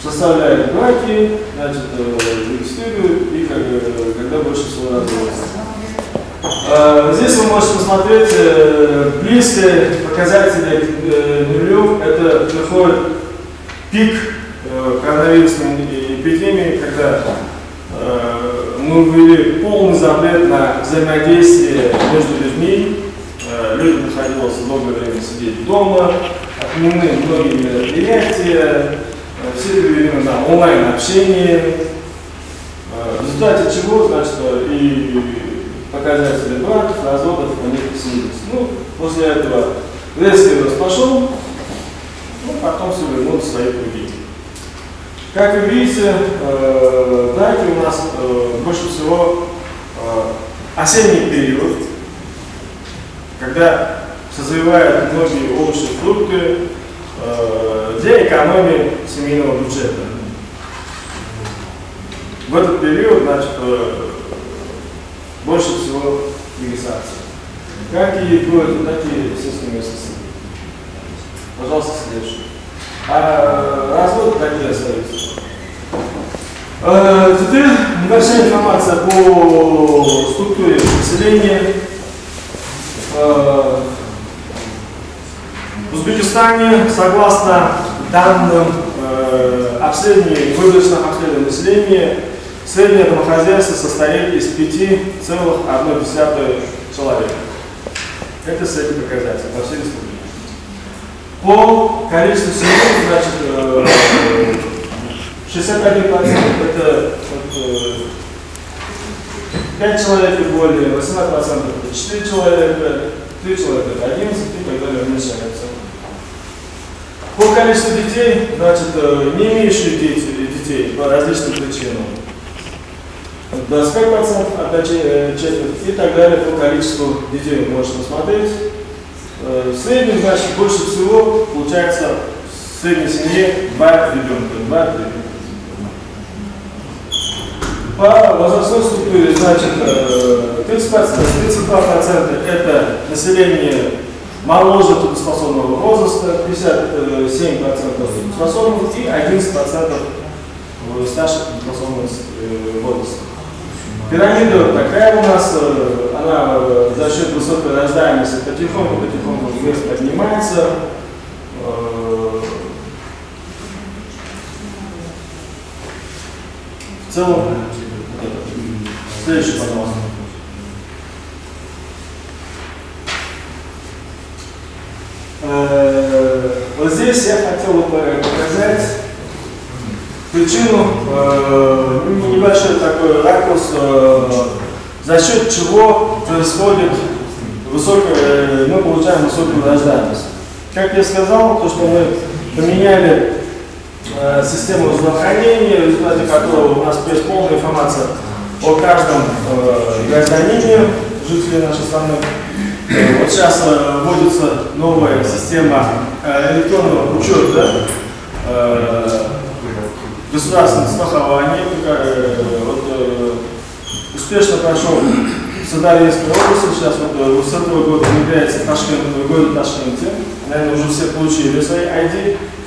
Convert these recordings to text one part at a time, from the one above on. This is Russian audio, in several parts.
составляют браки, значит, регистрируют и когда больше всего разводятся. Здесь вы можете посмотреть близкие показатели нулев. Это приходит пик коронавирусной эпидемии, когда мы ввели полный запрет на взаимодействие между людьми. Людям приходилось долгое время сидеть дома, отменены многие мероприятия, все переведены на онлайн-общение. В результате чего, значит, и показатели браков, разводов, они снизились. Ну, после этого резкий рост пошел, ну, потом все вернулось в свои круги. Как вы видите, браки у нас больше всего осенний период, когда созревают многие овощи и фрукты для экономии семейного бюджета. В этот период, значит, больше всего вегетации. Как и кроют такие сельские местности. Пожалуйста, следующий. А разводы такие остаются. Теперь небольшая информация по структуре населения. В Узбекистане, согласно данным выборочных обследований населения, среднее домохозяйство состоит из 5,1 человека. Это средний показатель по всей республике. По количеству семей, значит, 61% это 5 человек и более, 18% это 4 человека, 3 человека это 11 и так далее уменьшается. По количеству детей, значит, не имеющих детей по различным причинам, 25% от четверти и так далее по количеству детей вы можете посмотреть. В среднем, значит, больше всего получается в средней семье 2 ребенка. По возрастной структуре, значит, 32% это население моложе трудоспособного возраста, 57% трудоспособных и 11% старше трудоспособного возраста. Пирамида такая у нас, она за счет высокой рождаемости потихоньку вверх поднимается. В целом, следующий, пожалуйста. Вот здесь я хотел бы показать причину, небольшой такой ракурс, за счет чего происходит мы получаем высокую рождаемость. Как я сказал, то, что мы поменяли систему здравоохранения, в результате которого у нас есть полная информация о каждом гражданине, жителей нашей страны. Вот сейчас вводится новая система электронного учета государственного страхования. Успешно прошел в Сырдарьинской области, сейчас с этого года внедряется в городе Ташкенте. Наверное, уже все получили свои ID.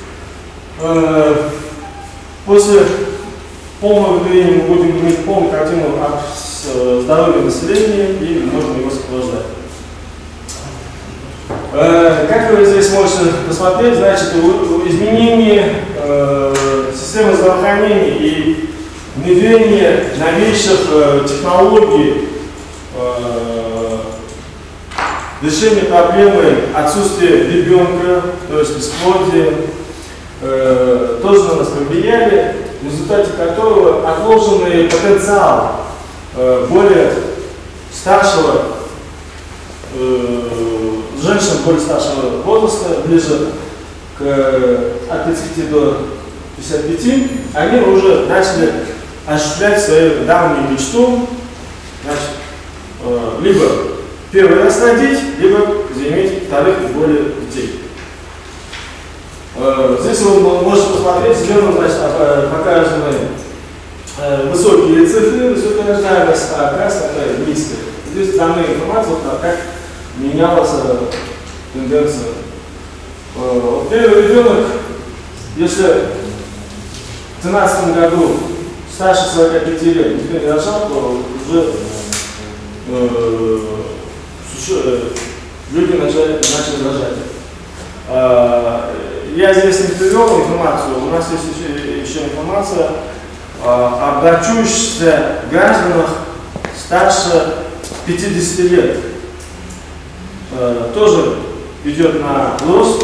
После полного внедрения мы будем иметь полную картину от здоровья населения и можем его сопровождать. Как вы здесь можете посмотреть, значит, изменение системы здравоохранения и внедрение новейших технологий решения проблемы отсутствия ребенка, то есть бесплодия, тоже на нас повлияли, в результате которого отложенный потенциал более старшего женщин более старшего возраста, ближе от 30 до 55, они уже начали осуществлять свою давнюю мечту, значит, либо первый раз родить, либо заиметь вторых и более детей. Здесь вы можете посмотреть, зеленым, значит, показаны высокие цифры, высокая рождаемость, а красная низкая. Здесь данная информация, как менялась тенденция. Первый ребенок, если в 2013 году старше 45 лет никто не рожал, то уже люди начали рожать. Я здесь не привел информацию, у нас есть еще информация о брачующихся гражданах старше 50 лет. Тоже идет на рост.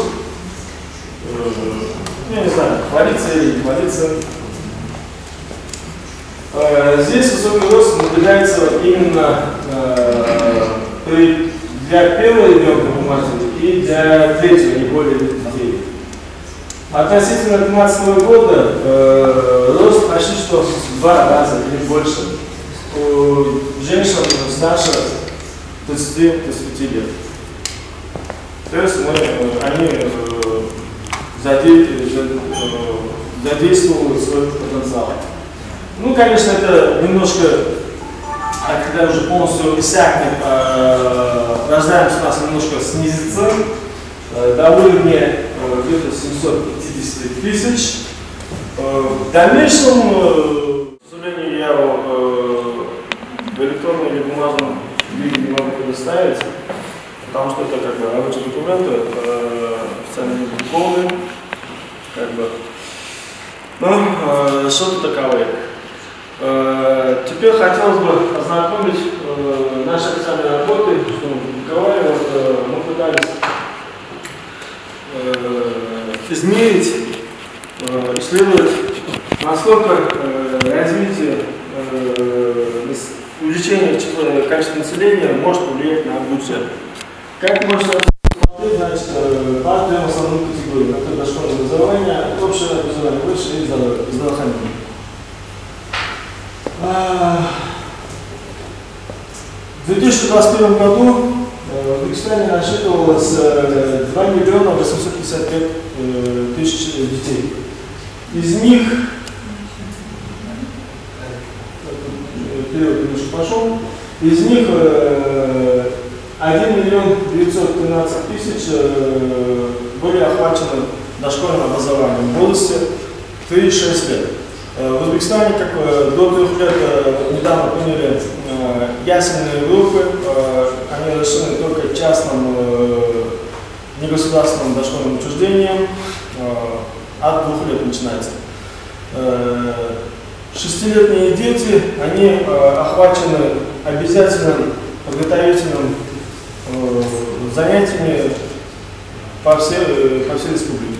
Я не знаю, хвалиться или не хвалиться. Здесь высокий рост наблюдается именно для первого ребенка у матери и для третьего, не более детей. Относительно 2012 года рост почти что в 2 раза или больше у женщин старше 30-35 лет. То есть они задействовывают свой потенциал. Ну, конечно, это немножко, когда уже полностью иссякнет, рождаемость у нас немножко снизится до уровня где-то 750 тысяч. В дальнейшем, к сожалению, я в электронном или бумажном виде не могу предоставить, потому что это как бы рабочий документ, официально не опубликованы, как бы. Но что-то таковые. Теперь хотелось бы ознакомить наши официальные работы, что мы публиковали. Мы пытались измерить, исследовать, насколько развитие, увеличение количества населения может повлиять на бюджет. Как можно смотреть, значит, по 3 основным категориям. Это дошкольное образование, общее образование, высшее и здравоохранение. В 2021 году в Узбекистане насчитывалось 2 миллиона 855 тысяч детей. Из них, период немножко пошел, из них 1 миллион 913 тысяч были охвачены дошкольным образованием в возрасте 3-6 лет. В Узбекистане до 3 лет недавно приняли ясельные группы, они разрешены только частным негосударственным дошкольным учреждениям, от 2 лет начинается. 6-летние дети, они охвачены обязательным подготовительным занятиями по всей республике.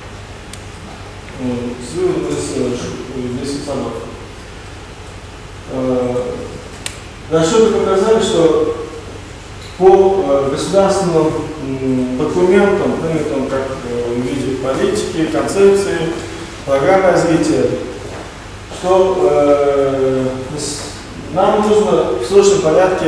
Расчеты показали, что по государственным документам, принятым как в виде политики, концепции, программы развития, что нам нужно в срочном порядке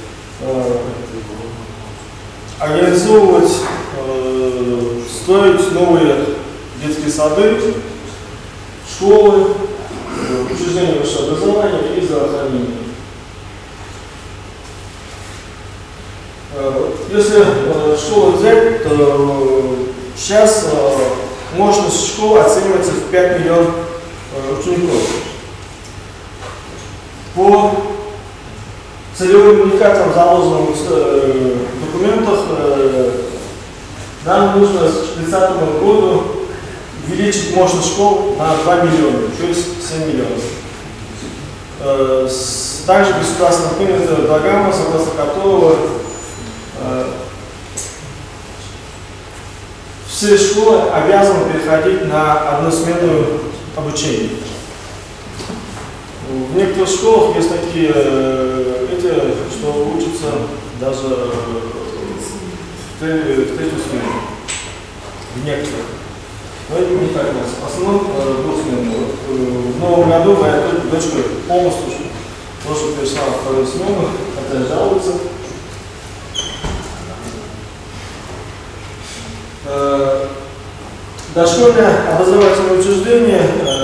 организовывать, строить новые детские сады, школы, учреждения высшего образования и здравоохранения. Если школу взять, то сейчас мощность школы оценивается в 5 миллионов учеников. По целевым индикаторам, заложенным в документах, нам нужно к 2030 году увеличить мощность школ на 2 миллиона, то есть 7 миллионов. Также государственно принята программа, согласно которого все школы обязаны переходить на односменное обучение. В некоторых школах есть такие, что учатся даже в 3-ю смену. В некоторых. Но это не так у нас. В основном 2-сменную. В новом году моя дочка полностью тоже перешла в 2-ю смену, хотя жалуется. Дошкольное образовательное учреждение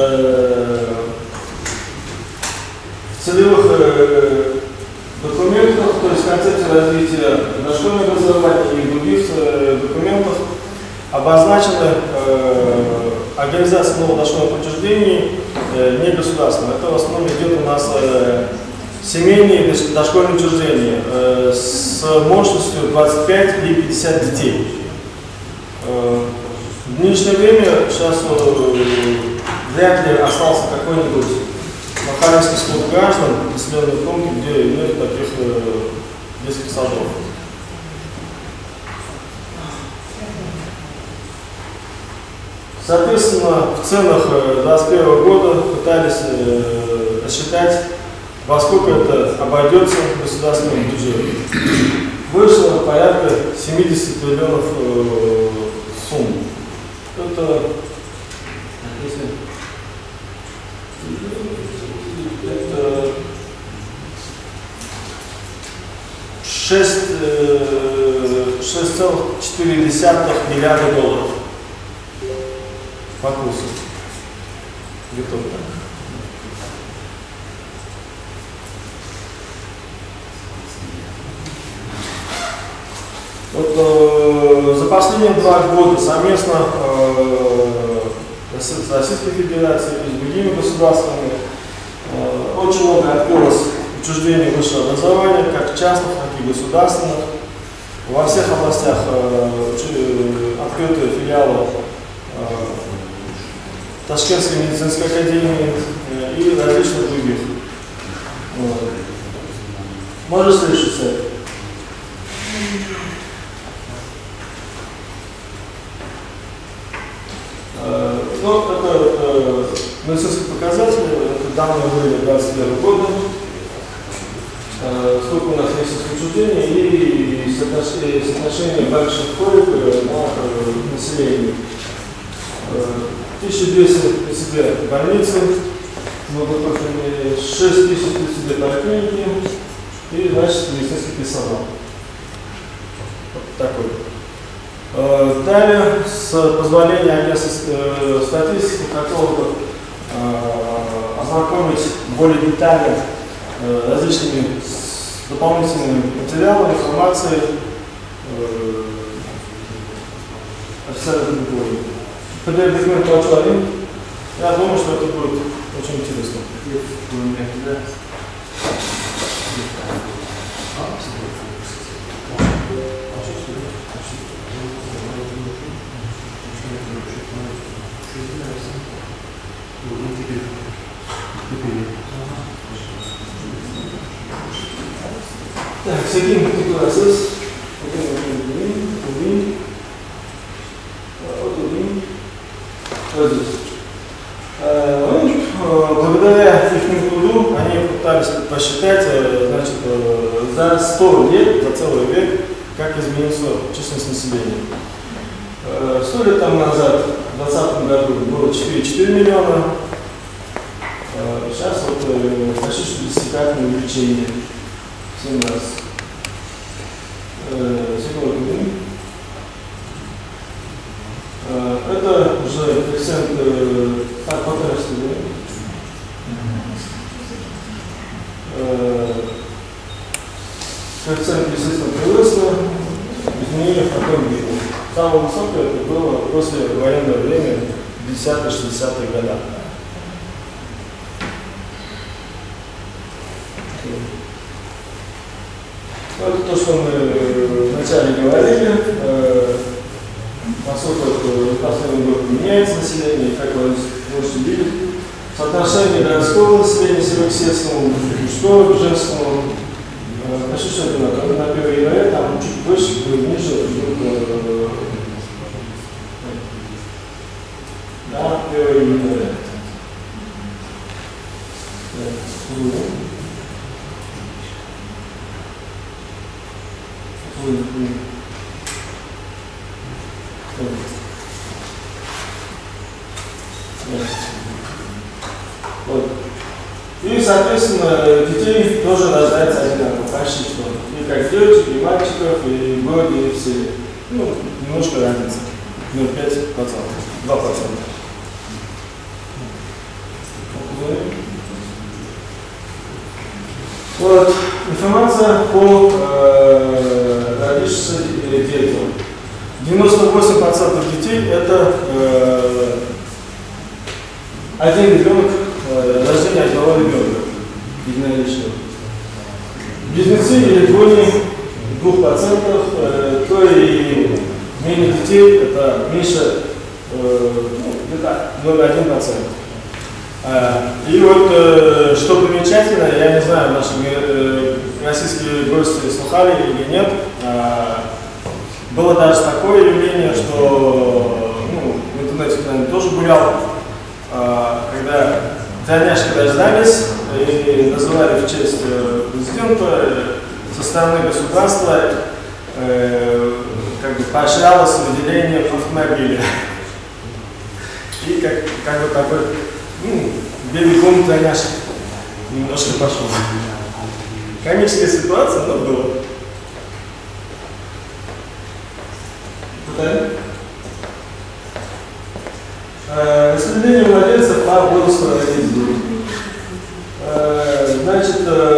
в целевых документах, то есть концепции развития дошкольного образования и других документах обозначены организация нового дошкольных учреждений не государственная. Это в основном идет у нас семейные дошкольные учреждения с мощностью 25 или 50 детей. В нынешнее время сейчас вряд ли остался какой-нибудь махалинский склад граждан, населенных пунктов, где нет таких детских садов. Соответственно, в ценах 2021 года пытались рассчитать, во сколько это обойдется государственному бюджету. Вышло порядка 70 триллионов сумм. Это, это 6,4 миллиарда долларов по курсу. Где-то так. Вот, за последние 2 года совместно с Российской Федерацией и с другими государствами очень много открылось учреждений высшего образования, как частных, так и государственных. Во всех областях открыты филиалы Ташкентской медицинской академии и различных других. Можешь слышать? Ну, это медицинские показатели, это данные были 2021 года. Сколько у нас есть учреждений и соотношение больших коек на население. 1232 больницы, 6032 поликлиники и, значит, медицинский персонал. Вот такой. Далее, с позволения агентства статистики, хотел бы ознакомить более детально различными дополнительными материалами, информацией официальных документов. PDF-документ получил один. Я думаю, что это будет очень интересно. Так, сидим тут у нас есть. Вот здесь. Благодаря их труду они пытались посчитать, значит, за 100 лет, за целый век, как изменилась численность населения. 100 лет тому назад, в 2020 году, было 4,4 миллиона. Сейчас вот почти что десятикратное увеличение. 7 раз. Это уже коэффициент потребности. Коэффициент естественно прироста, изменения в каком виде. Самое высокое это было после военного времени, 50-60-е годы. Это то, что мы вначале говорили, поскольку в последний год меняется население, как вы можете видеть, соотношение городского населения сельского, мужского к женскому, почти что это на 1 января, там чуть выше, ниже, на 1 января. Вот. И, соответственно, детей тоже рождается одинаково, почти что. И как девочек, и мальчиков, и в городе, и все. Ну, немножко разница. 0,5%, 2%. Вот. Информация по родившимся детям. 98% детей это один ребенок, рождение одного ребенка, единоличного. Близнецы или двойни 2%, то и менее детей, это меньше, где-то 0,1%. И вот, что примечательно, я не знаю, наши российские гости слыхали или нет, было даже такое явление, что в интернете, наверное, тоже гулял, когда тройняшки рождались и называли в честь президента, со стороны государства как бы поощрялось выделение автомобиля. И как бы такой беби-бум тройняшек немножко пошел. Комическая ситуация, но было. Распределение младенцев по возрасту родителей. Значит,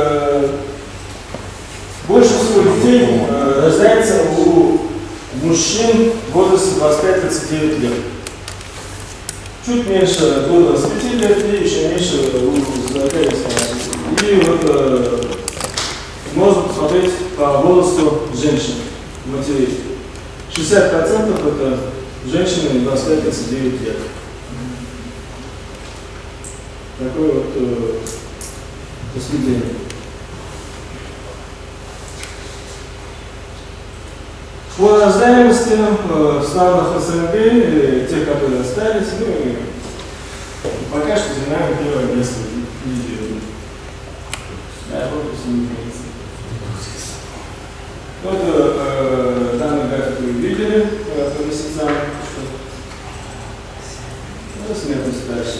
больше всего детей рождается у мужчин в возрасте 25-39 лет. Чуть меньше до 25 лет и еще меньше у 40 лет. И вот можно посмотреть по возрасту женщин, матерей. 60% это женщины 25-39 лет. Такое вот распределение. По рождаемости в странах СНГ, те, которые остались, пока что занимаем первое место в мире. Вот данный график вы видели по месяцам. Смертность дальше.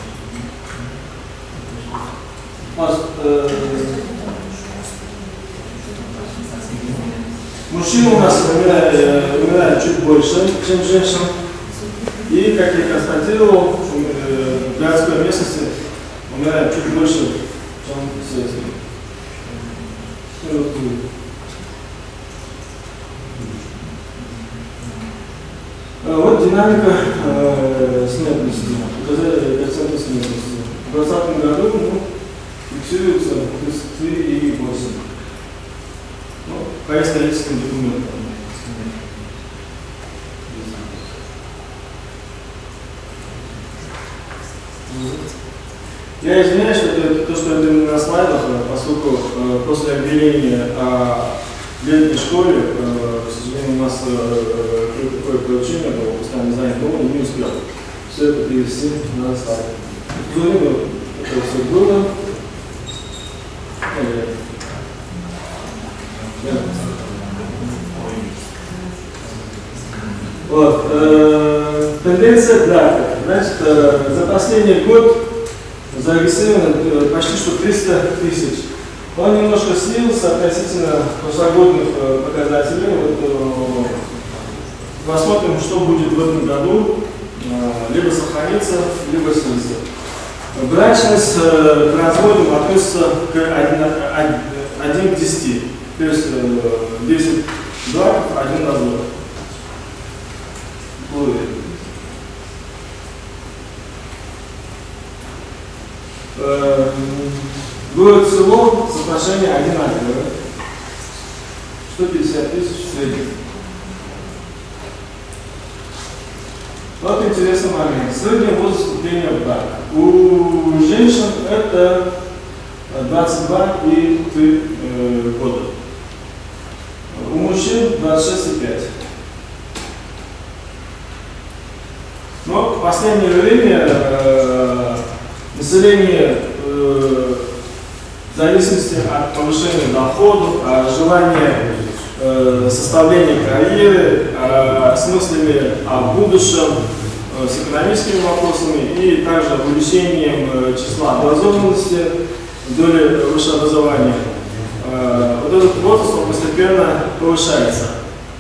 Мужчины у нас умирают чуть больше, чем женщин. И, как я констатировал, в городской местности умирают чуть больше, чем в сельской. Вот динамика смертности, показатели коэффициента смертности. В 2020 году фиксируется 33,8. По историческим документам. Я извиняюсь, что то, что это на слайдах, поскольку после объявления о летней школе, к сожалению, у нас такое поручение было, постоянно занят, но не успел все это перевести на слайд. Это все было. Вот, тенденция графика. Значит, за последний год зарегистрировано почти что 300 тысяч. Он немножко снизился относительно прошлогодних показателей. Вот, посмотрим, что будет в этом году. Либо сохранится, либо снизится. Брачность к разводам относится к 1 к 10. То есть 10 браков, 1 развод. Город село соотношение одинаковое. 150 тысяч в среднем. Вот интересный момент. Средний возраст вступления в брак. У женщин это 22,3 года. У мужчин 26,5. Но в последнее время население в зависимости от повышения доходов, желания составления карьеры, с мыслями о будущем, с экономическими вопросами и также увеличением числа образованности, доли высшего образования. Вот этот возраст постепенно повышается.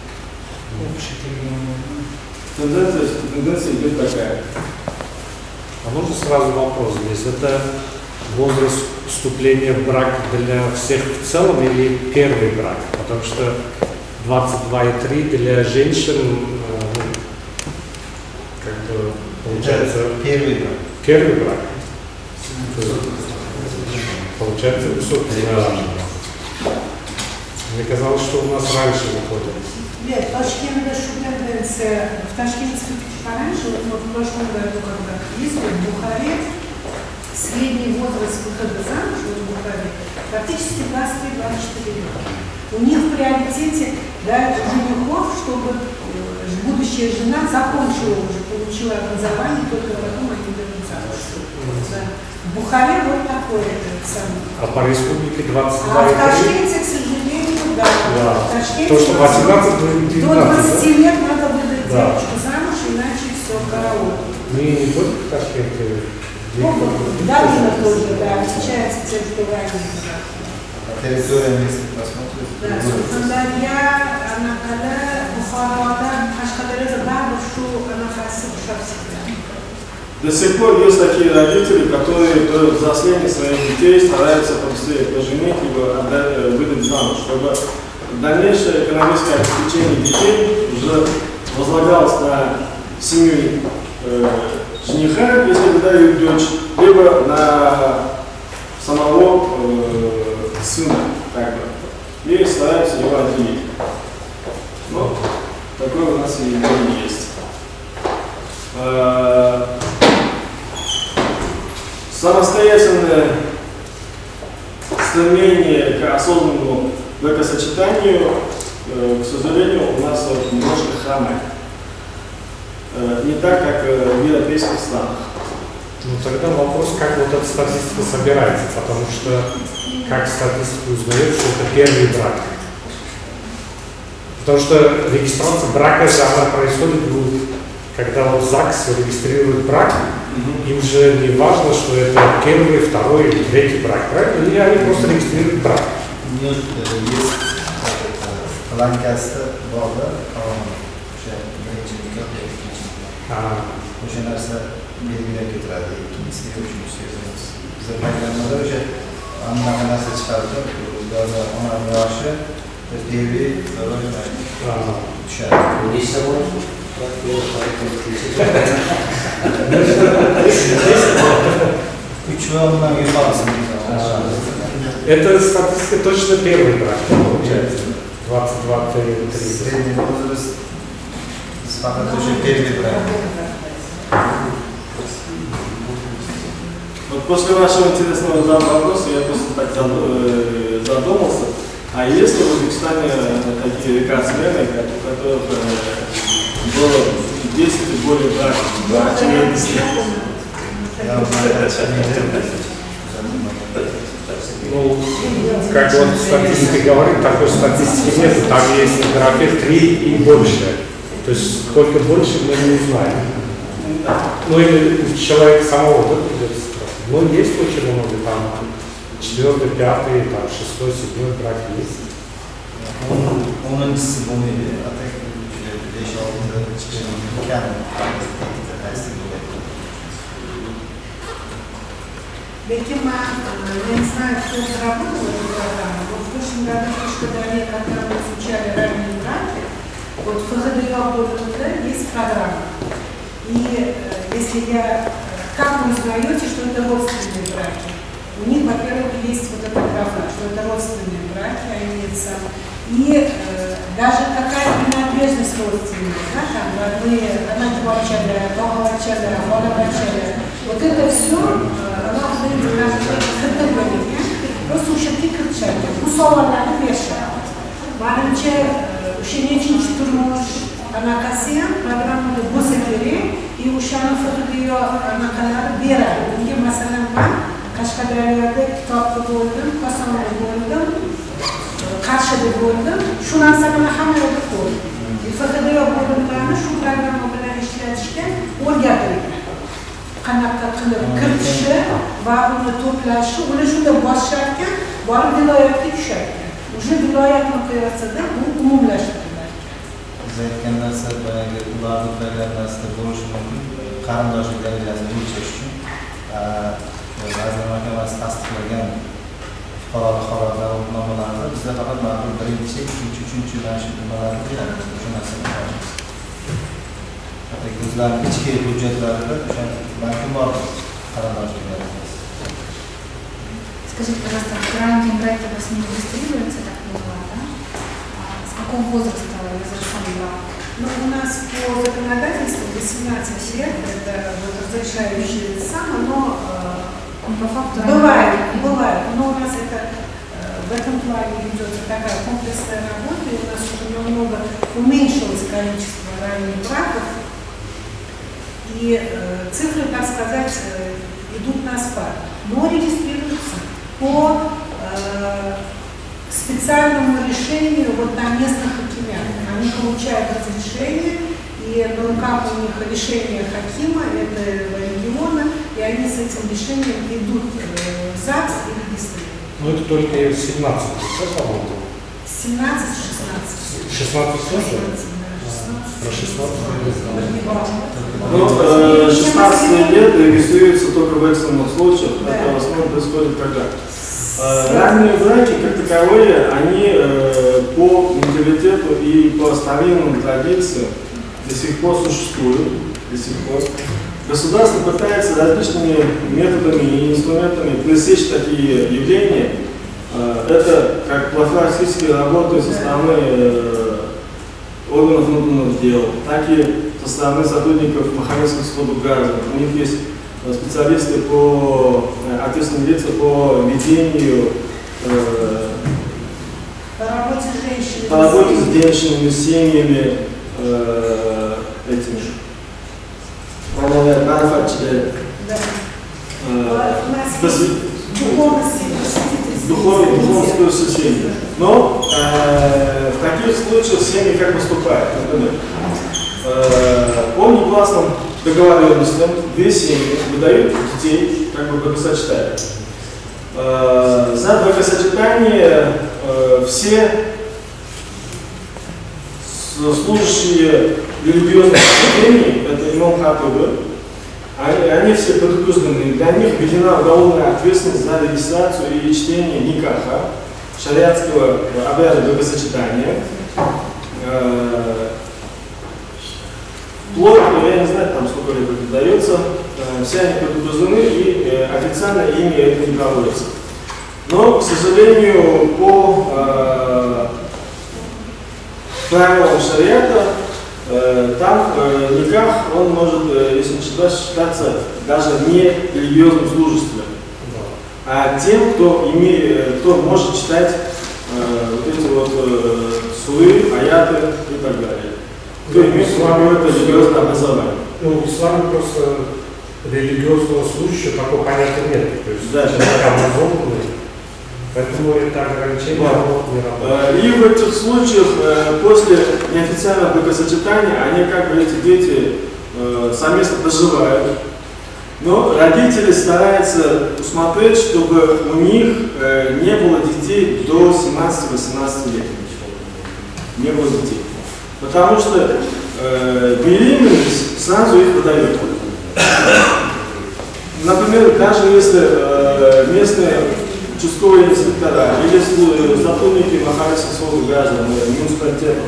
Тенденция идет такая. А можно сразу вопрос здесь? Это возраст вступления в брак для всех в целом или первый брак? Потому что 22,3 для женщин, как бы, получается... Первый брак. первый брак. Получается высокий. Мне казалось, что у нас раньше выходит. Нет, Ташкент'da şu тенденция, в Ташкенте все-таки пораньше, вот в прошлом году, когда ездили в Бухаре, средний возраст выхода замуж в Бухаре практически 23-24 года. У них в приоритете дают женихов, чтобы будущая жена закончила уже, получила образование, только потом они берут замуж. В Бухаре вот такое самое. А по республике 22 А в Ташкенте, к сожалению, да. То, что 18 будет 19. До 20 лет надо выдать девочку замуж, иначе все, караул. Не только в Ташкенте. Долина тоже, да, отличается тем, что ранее. Территория места посмотрит. Да, Сурхандарья, Анакада, Бухарада, Кашкадарья, да, что Анакасы, всегда. До сих пор есть такие родители, которые до взросления своих детей стараются побыстрее поженить, либо выдать замуж, чтобы дальнейшее экономическое обеспечение детей уже возлагалось на семью жениха, если выдают дочь, либо на самого сына, как бы, и стараются его отделить. Ну, такое у нас и есть. Самостоятельное стремление к осознанному бракосочетанию, к сожалению, у нас немножко хромает. Не так, как в европейских странах. Ну тогда вопрос, как вот эта статистика собирается, потому что как статистика узнает, что это первый брак. Потому что регистрация брака, она происходит, когда вот ЗАГС регистрирует брак, им же не важно, что это первый, второй или третий брак, правильно? Или они просто регистрируют брак? Нет, есть Ланкастер, Бога, o'sha narsa belgilab ketiradi. Ikkinchisi, uchinchisi. Biz paytlarida o'sha anaqa narsa chiqardi. Ularda onam yoshi, devi, tushadi. Nechta bo'ladi? 3 va undan yuqorisi. Это статистика точно первый брак, получается. 22-3. Средний возраст факт уже первый брак. Вот после вашего интересного вопроса я просто так задумался, а есть ли в Узбекистане такие рекордсмены, у которых было 10 и более браков, очевидности? Ну, как вот статистика говорит, такой статистики нет, там есть в графе 3 и больше. То есть сколько больше мы не узнаем. Ну или человек самого, да, придется спрашивать. Но есть очень много, там 4-й, 5-й, там 6-й, 7-й брак есть. O'ninchisi bo'lmaydi, atak 5-6 chiqishi kam. Lekin я не знаю, кто разработал эту программу, но в прошлом году в Кашкадаре, когда мы изучали ранние браки, вот в ФХД есть программа. И если как вы узнаете, что это родственные браки? У них, во-первых, есть вот эта графа, что это родственные браки, они и даже какая принадлежность родственная, да, там родные, родные, вот это все, просто o'sha kirishadi. Bu savollarni berishadi. Menimcha o'sha nechinchi turmush anaqasi ham programmada bo'lsa kerak, o'shani fotovideyo anaqalari beradi. Unga masalan men Qashqadaryoda Kitobda bo'ldim, Kosonda bo'ldim, Qarshida bo'ldim. Shu narsalarni hamma yerda ko'rdim. FHDyo bo'limlarni shu programma bilan ishlatishga o'rgatilgan. Qanaqa qilib kiritishi va uni to'plashi, uni shunda boshlashgan, borib viloyatga tushadi. O'sha viloyat miqyosida bu umumlashtiriladi. Siz aytgan narsa boyagi ularni programmasida bo'lishi mumkin. Qarindoshlik darajasini o'lchash uchun Vazirlar Mahkamasi tasdiqlagan fuqarolik holatnomalarida bizda faqat ma'lum birinchi, ikkinchi, uchinchi mana shu nimalarni beramiz. O'sha narsani qilamiz. O'zlarining ichki hujjatlarida o'sha ma'lum bor. Скажите, пожалуйста, в раннем браке вас не регистрируется, так поняла, да? С какого возраста разрешен брак? Ну, у нас по законодательству 18 лет, это вот разрешающее самое, но по факту бывает, но у нас это в этом плане ведется такая комплексная работа, и у нас уже немного уменьшилось количество ранних браков, и цифры, так сказать, идут на спад, но регистрируются по специальному решению вот на местных хакимят. Они получают разрешение, и на руках у них решение хакима этого региона, и они с этим решением идут в ЗАГС и регистрируют. Ну это только 17, по-моему. 17-16. 16 тоже? Про 16 Ну, 16 лет регистрируется только в экстренных случаях, это в основном происходит когда? Ранние браки, как таковые, они по менталитету и по старинным традициям до сих пор существуют. До сих пор. Государство пытается различными методами и инструментами пресечь такие явления. Это как профилактические работы со стороны органов внутренних дел, так и со стороны сотрудников Махамедского суда газа. У них есть специалисты по ответственным лицам по ведению, по работе с женщинами, семьями, этими духовное просвещение. Но в таких случаях семьи как поступают? Например, по негласным договоренностям две семьи выдают детей как бы бракосочетания. За бракосочетание все служащие религиозных учреждений, это имам хатыбы, они все предупреждены. Для них введена уголовная ответственность за регистрацию и чтение никаха, шариатского обряда бракосочетания. Плод, я не знаю, там сколько лет это дается, все они предупреждены и официально ими это не проводится. Но, к сожалению, по правилам шариата, там никах, он может, если не ошибаюсь, считаться даже не религиозным служителем, а тем, кто может читать вот эти вот суры, аяты и так далее. Кто имеет какое-то религиозное образование. Ну, в исламе просто религиозного служащего такого понятия нет. То есть, да, образованный. Поэтому это ограничение не работает. И в этих случаях, после неофициального бракосочетания, они как бы, эти дети, совместно проживают. Но родители стараются усмотреть, чтобы у них не было детей до 17-18 лет. Не было детей. Потому что беременность сразу их выдает. Например, даже если местные участковые инспектора или сотрудники Махамедского суда граждан, муниципалитета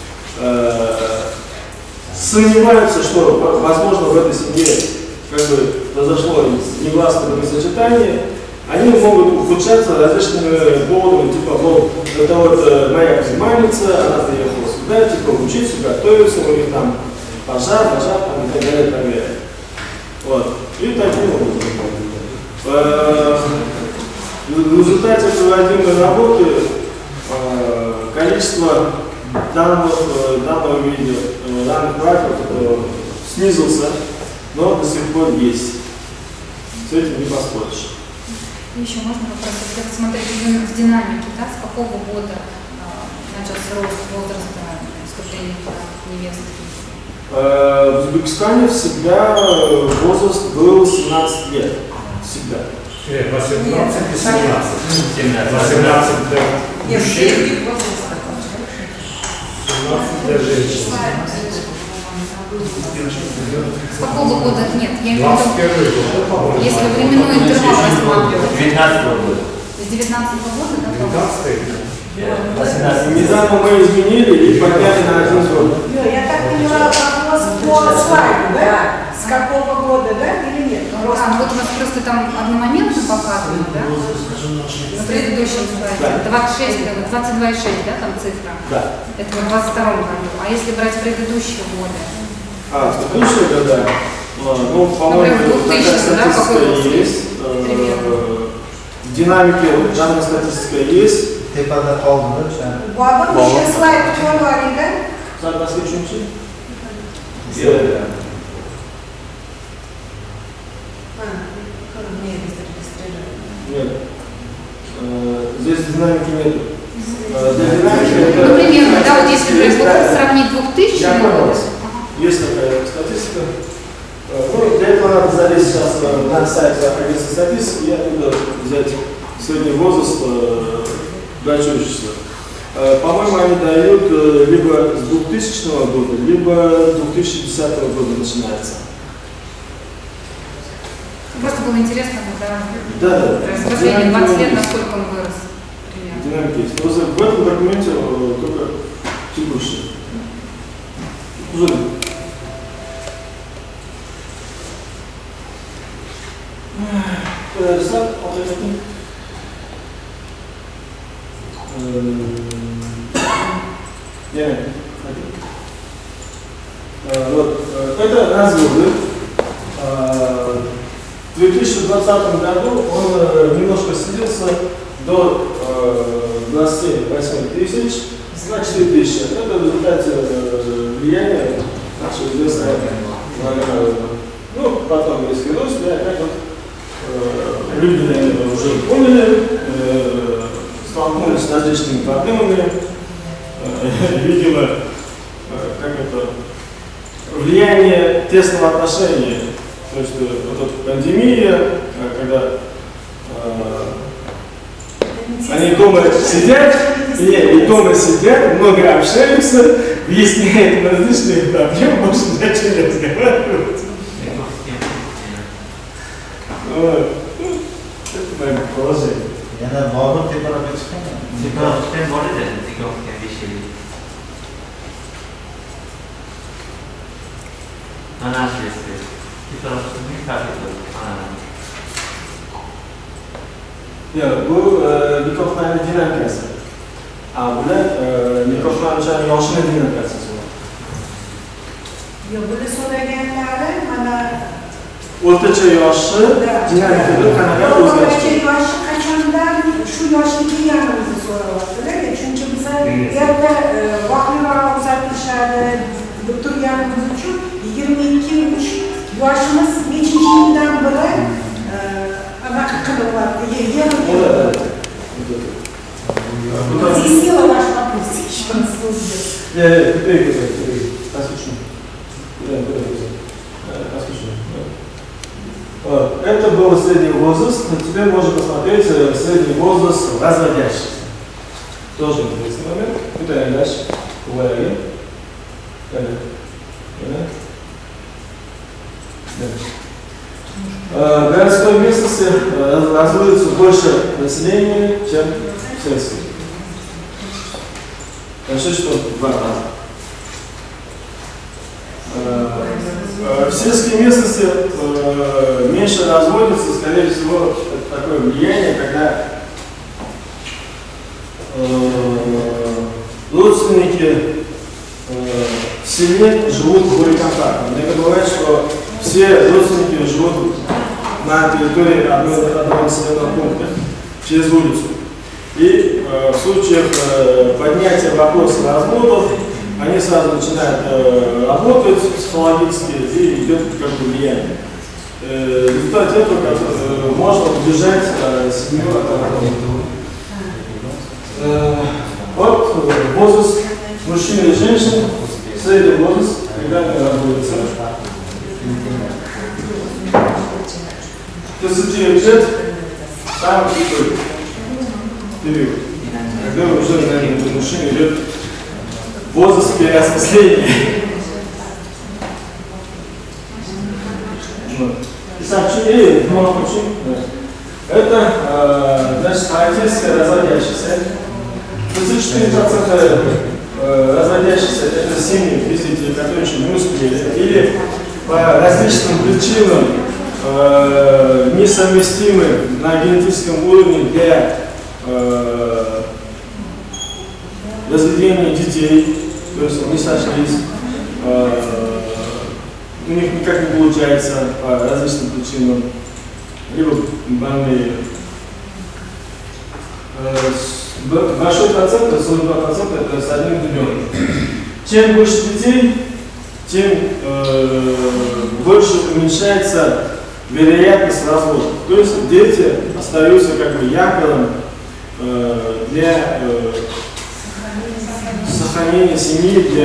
сомневаются, что, возможно, в этой семье как бы произошло негласное бракосочетание, они могут ухудшаться различными поводами, типа, это вот моя племянница, она приехала сюда, типа, учиться, готовиться, у них там пожар, там, и так далее, и так далее. Вот. И таким образом. В результате проводимой работы количество данного вида данных браков снизился, но до сих пор есть. С этим не поспоришь. Еще можно вопрос, если посмотреть в динамике, да, с какого года начался рост возраста вступления в невесту? В Узбекистане всегда возраст был 17 лет. Всегда. Нет, 18 и 17. 18 для мужчин, 17 для женщин. С какого года? Нет, я имею в 21 виду, год. если временной интервал рассматривать. 19 года. С 19 года, да? 18. Недавно мы изменили и подняли на 1 год. Я так поняла вопрос по слайду, да? С какого года, да, или нет? Вот у вас просто там одномоментно показано, да? На предыдущем слайде. 22,6, да, там цифра? Да. Это в 22 году. А если брать предыдущие годы? Предыдущие года, ну, по-моему, такая статистика есть. В динамике жанра статистика есть. Tepada oldida o'sha. Bobur o'sha slayd bor edi. Soat pastga tushunchi? Нет. Здесь динамики нет. Ну, примерно, да, вот если сравнить 2000 годы. Есть такая статистика. Ну, для этого надо залезть сейчас на сайт агентства статистики и оттуда взять средний возраст дачи общества. По-моему, они дают либо с 2000 года, либо 2010 года начинается. Просто было интересно, да, Да. за последние 20 лет, насколько он вырос. Динамики есть. Просто в этом документе только текущий. Жулик. Вот. Это разводы. В 2020 году он немножко снизился до 28 тысяч, 24 тысячи. Это в результате влияния нашего известного ну, потом резкий рост, и опять вот люди, наверное, уже поняли, столкнулись с различными проблемами, видимо, как это, влияние тесного отношения, то есть вот эта пандемия, когда они дома сидят, и дома сидят, много общаются, выясняют различные проблемы, может начали разговаривать. Вот. Это мое положение. Yana Bobur teparoqqa chiqqan. Teparoqda bor edi, teparoqqa 5 yil. Mana shu yerda. Teparoqning farqi Yo'q, bu nikohlarning dinamikasi. Bular nikohlanishning yoshini dinamikasi. Yo'q, buni so'raganlari mana o'rtacha yoshi dinamikada qanaqa o'zgarish? O'rtacha yoshi qachondan shu yoshga kelganimizni so'rayaptilar. Chunki biz erta vaqtliroq uzatilishadi deb turganimiz uchun 22 yoshimiz nechinchi yildan beri anaqa qilyapti. Зисела ваш вопрос, еще раз Это был средний возраст, но теперь можно посмотреть средний возраст разводящихся. Тоже интересный момент. Питаем дальше. Уважаем. В городской местности разводится больше населения, чем в сельской. Почти что в 2 раза. В сельской местности меньше разводится, скорее всего, это такое влияние, когда родственники в селе живут более компактно. Мне бывает, что все родственники живут на территории одного населенного пункта, через улицу. И в случаях поднятия вопроса разводов, они сразу начинают работать психологически и идет как бы влияние. В результате этого можно убежать семью от работы. Вот возраст мужчин и женщин, средний возраст, когда они разводятся. 39 лет самый такой период, когда уже, наверное, для мужчин идет возраст переосмысления. И сообщение, это, значит, характеристика разводящихся. 34% разводящихся, это семьи, представители, которые еще не успели, или по различным причинам несовместимы на генетическом уровне для разведения детей, то есть не сошлись, у них никак не получается по различным причинам, либо больные. Большой процент, 42% это с одним ребенком. Чем больше детей, тем больше уменьшается вероятность развода. То есть дети остаются как бы якорем для сохранения семьи, для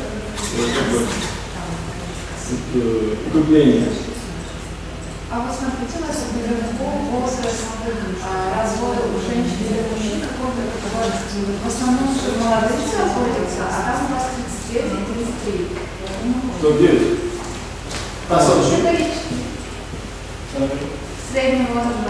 укрепления. А вот смотрите, у нас возраст развода у женщин и у мужчин какой-то возраст. В основном молодые разводятся, а там у вас 39 и 33. 49. Средний возраст.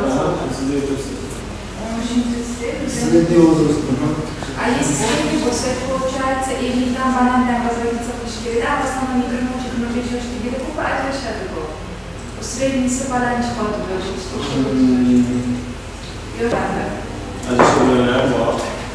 У мужчин 37. Средний возраст. А если средний возраст, получается, и не там банально разводиться по 4, а в основном не гранучек, но бежишь, ты берешь, а это вообще такое. Средний сепаранч подводит. И вот так. А здесь что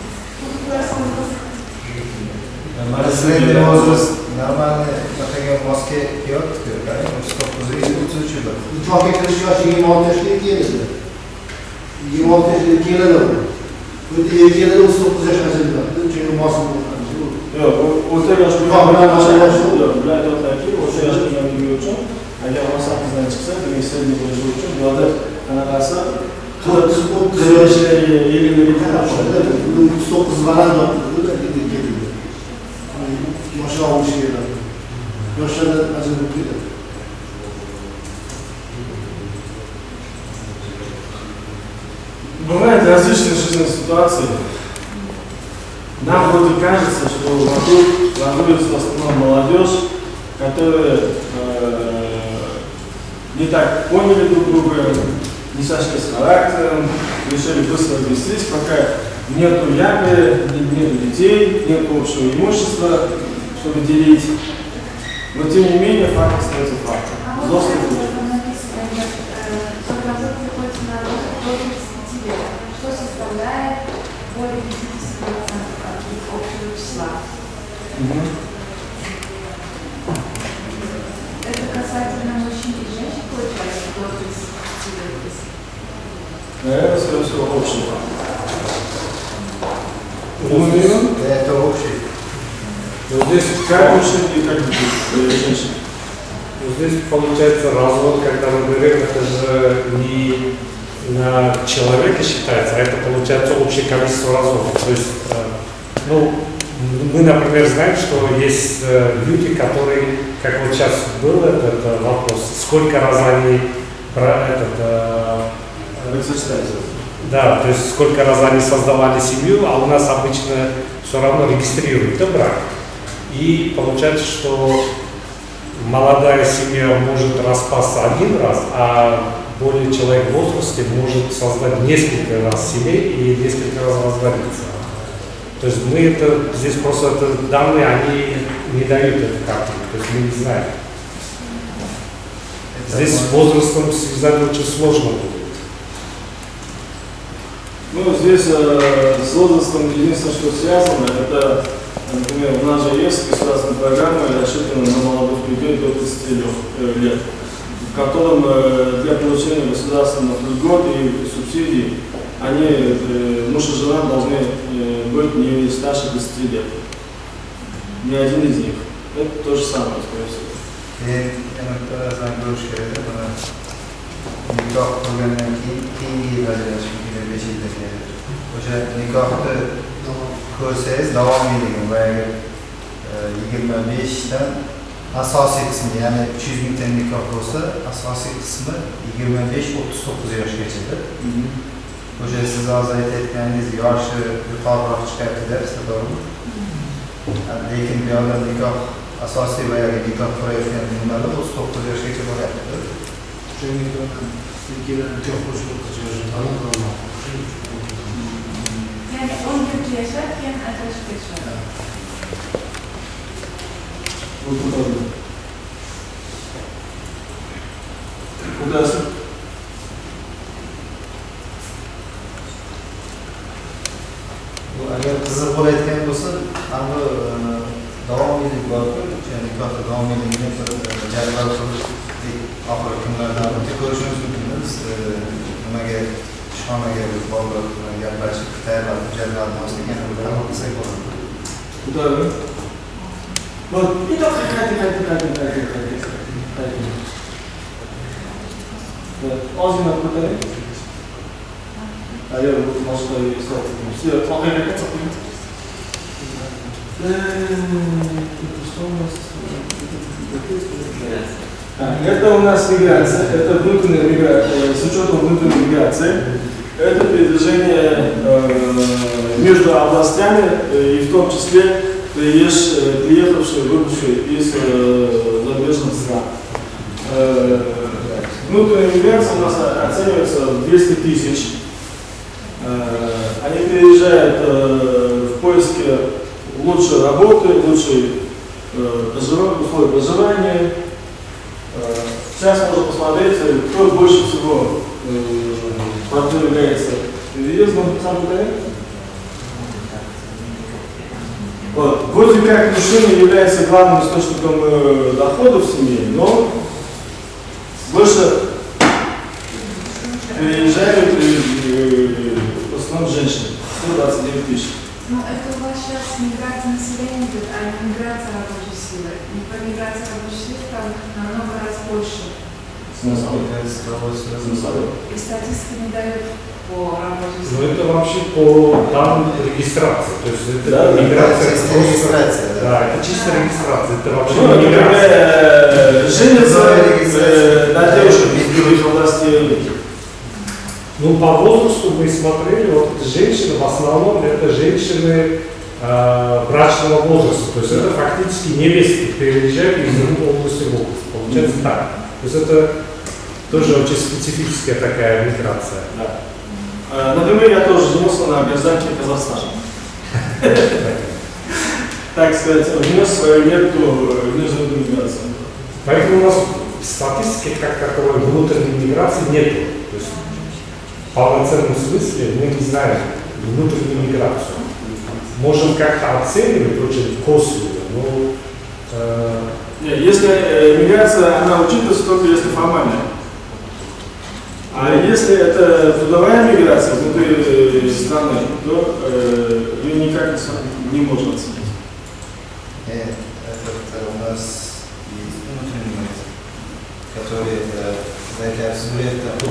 Средний возраст нормальный, например, в Москве 5, 33 yıl. Uçak ekleşi yaşı 26 yaşında gelirdi. 26 yaşında gelirdi. Bu erkeğler 39 yaşına gelirdi. Çünkü masum Yok, orta yaş bilen oradaki orta yaş bilen bir uçak. Eğer 18'den çıksa, demekse bir boyunca uçak. Bu arada kanalasa 40 yaşları 50'leri kadar. 39 falan da gelirdi. Yaşı almış gelirdi. Yaşlarda acı mutluydu. Бывают различные жизненные ситуации. Нам вроде кажется, что вокруг находится в основном молодежь, которая не так поняли друг друга, не сошли с характером, решили быстро развестись, пока нету якоря, нету детей, нет общего имущества, чтобы делить. Но тем не менее факт остается фактом. Взрослый случай. Что составляет более 50% от общего числа? Это касательно мужчин и женщин, получается, до 35 лет? Наверное, скорее всего, общего. Это общий. Здесь как мужчин и как женщин? Здесь получается развод, когда мы говорим, это же не на человека считается, а это получается общее количество разводов. То есть, ну, мы, например, знаем, что есть люди, которые, как вот сейчас был этот вопрос, сколько раз они да, то есть сколько раз они создавали семью, а у нас обычно все равно регистрируют брак. И получается, что молодая семья может распасться один раз, а более человек в возрасте может создать несколько раз семей и несколько раз разводиться. То есть мы это, здесь просто это данные, они не дают эту картину, то есть мы не знаем. Здесь с возрастом связать очень сложно будет. Ну, здесь с возрастом единственное, что связано, это, например, у нас же есть государственная программа, рассчитанная на молодых людей до 30 лет, в котором для получения государственных льгот и субсидий они, муж и жена должны быть не старше 20 лет. Ни один из них. Это то же самое, скорее всего. Birazdan görüşürüz. Nikoh qilgandan keyin yil ajrashishga 5 yilda keladi. O'sha nikohni ko'rsangiz davomiyligini boyagi 25 dan asosiy qismi, ya'ni 300 ming tanga nikoh bo'lsa, asosiy qismi 25-39 yoshgachadir. O'sha siz hozir aytayotganingiz yoshi yuqoriroq chiqyapti-da, to'g'rimi? Lekin bu yoqda nikoh asosiy boyagi nikoh qurayotgan nimalar 39 yoshgacha bo'lyapti. Yani 10 yaşa keyin ajrashib ketishadi. Вот туда. Куда? Agar qiziq bo'layotgan bo'lsa, hamda davomiylik bor-ku, nikohda davomiylikni bir jadval qilib oxirgi kunlardan o'tib ko'rishimiz mumkin. Biz nimaga ishxonaga bolalar bilan gaplashib, tayyorlab jadvalni olsak, yana bir amal qilsak bo'ladi. Куда? Вот, и только Озина куда? А я вот может и все, плохо не хотел. Что у нас? Это у нас миграция, это внутренняя миграция, с учетом внутренней миграции. Это передвижение между областями, и в том числе приехавшие, выбывшие из зарубежных стран. Внутренняя миграция у нас оценивается в 200 тысяч. Они приезжают в поиске лучшей работы, лучшей условий проживания. Сейчас можно посмотреть, кто больше всего является переездом в Санкт-Петербург. Вот. Вроде как мужчина является главным источником дохода в семье, но больше переезжают в основном женщины. 129 тысяч. Ну, это у вас сейчас миграция населения идет, а не миграция рабочей силы. Миграция рабочей силы там намного раз больше. И статистика не дает по рабочей силе. Ну это вообще по данным регистрации. То есть это миграция. Да, это чисто регистрация. Это вообще не миграция. Женится на девушек из других областей. Ну, по возрасту мы смотрели, вот женщины, в основном это женщины брачного возраста. То есть это фактически невестки переезжают из одной области в область. Получается так. То есть это тоже очень специфическая такая миграция. Да. Например, я тоже женился на гражданке Казахстана. Так сказать, внес свою лепту в международную миграцию. Поэтому у нас статистики как таковой внутренней миграции нет. То есть в полноценном смысле мы не знаем внутреннюю миграцию. Можем как-то оценивать очень косвенно, но... Если миграция, она учитывается только если формальная. А если это трудовая миграция внутри страны, то ее никак не можно оценить. Это у нас есть внутренний миграция, который заявляется в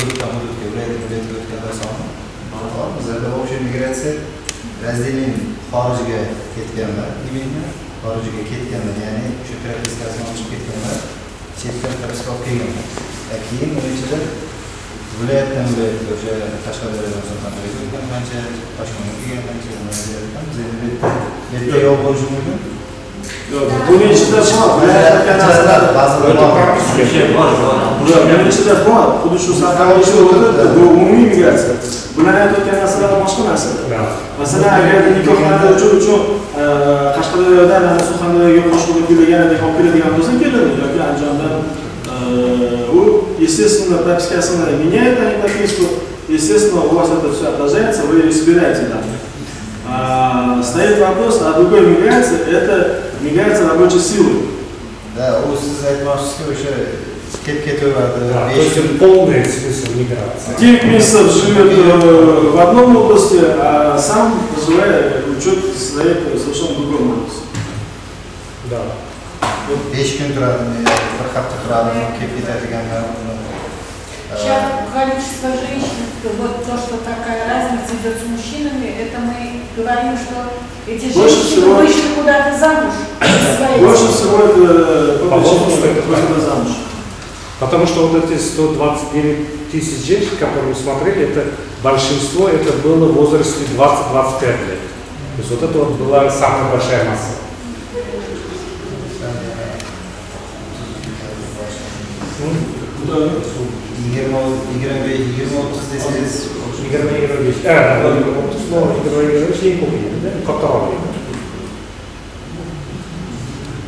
Bizlarda общая миграция разделение xorijga ketganlar, xorijga ketganlar, ya'ni o'sha propiskasini olib ketganlar, chetdan propiska olib kelganlar. Keyin uning ichida viloyatdan viloyatga o'sha Qashqadaryodan Surxondaryoga qancha Toshkentga kelgan, qancha viloyatdan bizda yerga yo'l bo'lishi mumkin. Buning ichida bor, xuddi shu Samarqandda o'tiribdi, bu umumiy migratsiya. Bular aytayotgan narsalar boshqa narsa. Masalan, agar nikohlarda uchun Qashqadaryodan Surxondaryoga qo'shilib kelganidek olib keladigan bo'lsa, keladi yoki Andijondan u, естественно, пропискасini меняет они прописку, естественно, у вас это все отражается, вы собираете данные. Стоит вопрос о другой миграции, это миграция рабочей силы. Да, у siz aytmoqchisiz o'sha ketib-ketaveradi. Да, то есть полный смысл миграции. 9 месяцев живет в одном области, а сам проживает учет стоит совершенно в другом области. Да. 5 kun turadi, bir hafta turadi, kelib ketadiganlar. Сейчас количество женщин, вот то, что такая разница идет с мужчинами, это мы говорим, что эти женщины вышли куда-то замуж. Больше всего это по причине замуж. Потому что вот эти 129 тысяч женщин, которые мы смотрели, это большинство это было в возрасте 20-25 лет. То есть вот это вот была самая большая масса.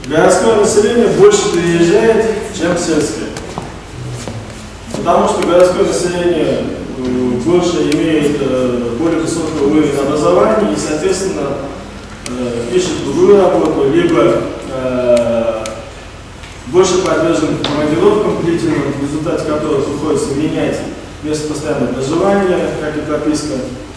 городское население больше переезжает, чем сельское. Потому что городское население больше имеет более высокий уровень образования и, соответственно, ищет другую работу, либо больше подвержен командировкам длительным, в результате которых приходится менять место постоянного проживания, как и прописка.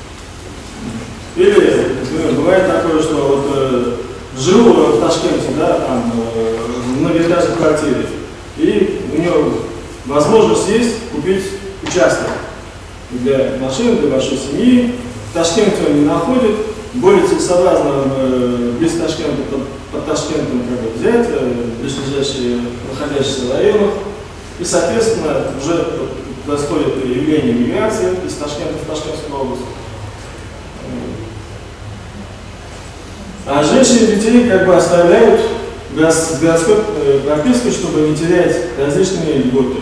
Или бывает такое, что вот жил в Ташкенте, да, там, в многоэтажной квартире, и у него возможность есть купить участок для машин, для большой семьи. В Ташкенте он не находит, более целесообразно без Ташкента, под Ташкентом как бы взять, ближайшие находящиеся районах, и, соответственно, уже происходит явление миграции из Ташкента в Ташкентскую область. А женщины и детей как бы оставляют с городской пропиской, чтобы не терять различные льготы.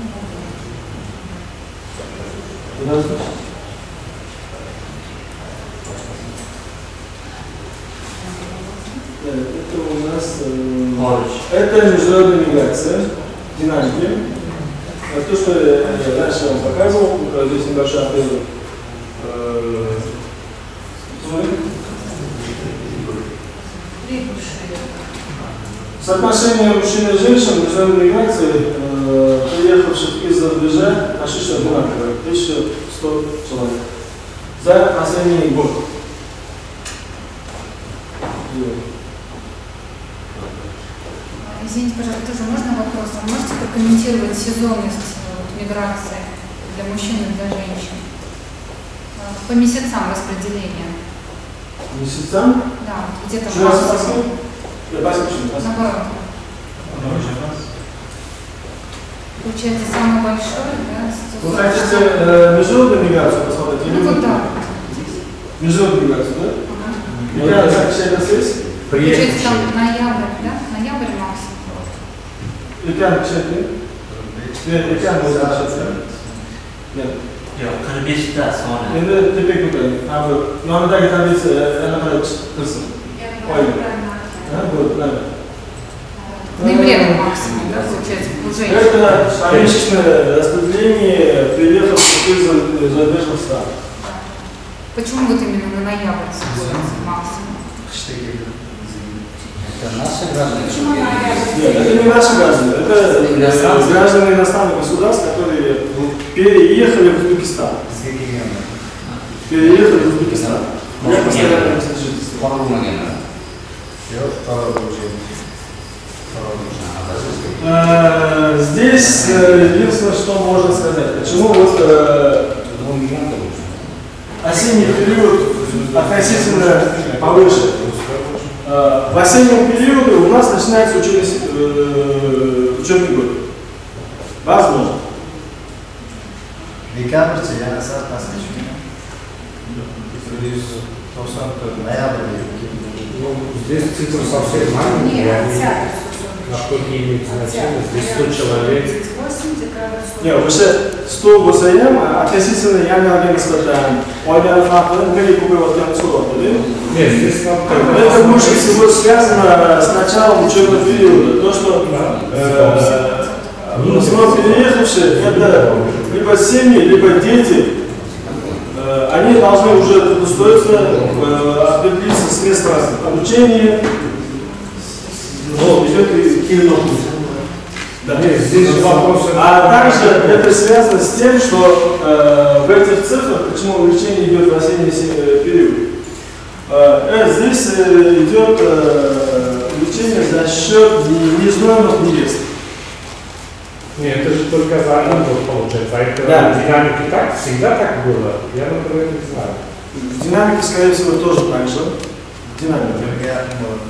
Это у нас это международная миграция, динамики. То, что я раньше вам показывал, здесь небольшой отрезок. Соотношение мужчин и женщин в международной миграции, приехавших из-за рубежа, почти одинаковое, 1100 человек за последний год. Извините, пожалуйста, тоже можно вопрос? Вы можете прокомментировать сезонность миграции для мужчин и для женщин? По месяцам распределения. Месяцам? Да, где-то в максимум. Наоборот. Получается, самый большой, да? Вы хотите международную миграцию посмотреть? Ну вот да. Международную миграцию, да? Я сообщаю здесь. Получается, там ноябрь, да? Ноябрь максимум. Экран печатный? Нет, экран будет печатный. Нет. Yok, 45'te sonra. Endi tepek ko'tarib. Ha bu yonidagi tablica yana qarab tursin. В ноябре максимум, да, получается, у женщин. Это помесячное распределение приехавших из зарубежных стран. Почему вот именно на ноябрь максимум? Это наши граждане? Нет, это не наши граждане, это граждане иностранных государств, которые переехали в Узбекистан. Переехали в Узбекистан. Я постоянно жительство. Здесь единственное, что можно сказать. Почему вот осенний период относительно повыше. В осеннем периоде у нас начинается учебный год. Возможно. Декабрь, я ноябрь. Здесь цифра совсем маленькая. Насколько имеет значение, здесь 100 человек. Нет, уже 100 bo'lsayam относительно yangi nisbatan oilani farqini nimaga ko'payotganini so'rayapti. Нет, здесь это больше всего связано с началом учебного периода. То, что вновь переехавшие, это либо семьи, либо дети, они должны уже устроиться, определиться с местом обучения. Вот, идет перенос. Да. Здесь же вопрос. А также это связано с тем, что в этих цифрах, почему увеличение идет в осенний период. Здесь идет увеличение за счет незнакомых невест. Нет, это же только за один год получается. А это да. Динамика так? Всегда так было? Я, например, не знаю. В динамике, скорее всего, тоже так же. Динамика.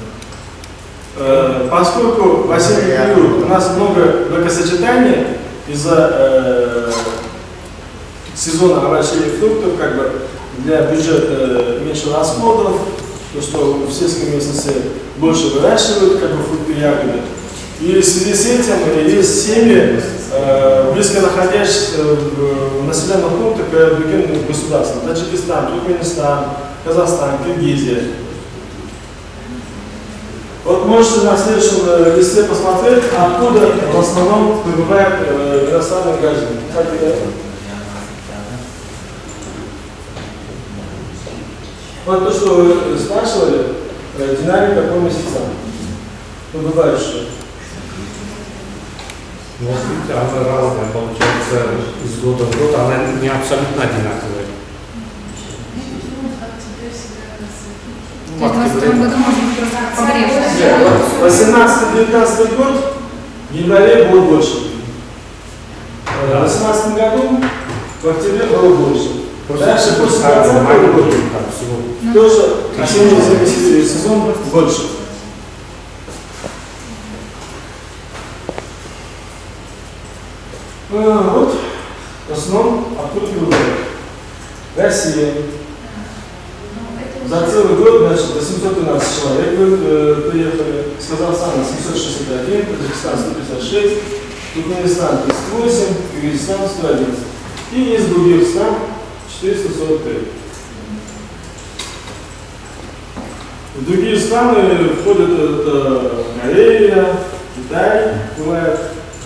Поскольку в осенний период у нас много бракосочетаний из-за сезона овощей и фруктов, как бы для бюджета меньше расходов, то, что в сельской местности больше выращивают, как бы фрукты и ягоды. И в связи с этим есть семьи, близко находящиеся в населенных пунктах к другим государствам. Таджикистан, Туркменистан, Казахстан, Киргизия. Вот Вот можете на следующем листе посмотреть, откуда в основном прибывает иностранные граждане. Вот то, что вы спрашивали, динамика по месяцам. Прибывающие. Ну, видите, она разная, получается, из года в год, она не абсолютно одинаковая. В 22 году можно просто погрешно. 18-19 год в январе было больше. В 18 году в октябре было больше. Дальше после 20 года тоже осенний сезон больше. Вот в основном откуда прибывает. Россия. За целый год, значит, 813 человек приехали. С Казахстана 761, Таджикистан 156, Туркменистан 38, Киргизстан 111. И из других стран 443. В другие страны входят это Корея, Китай, бывает,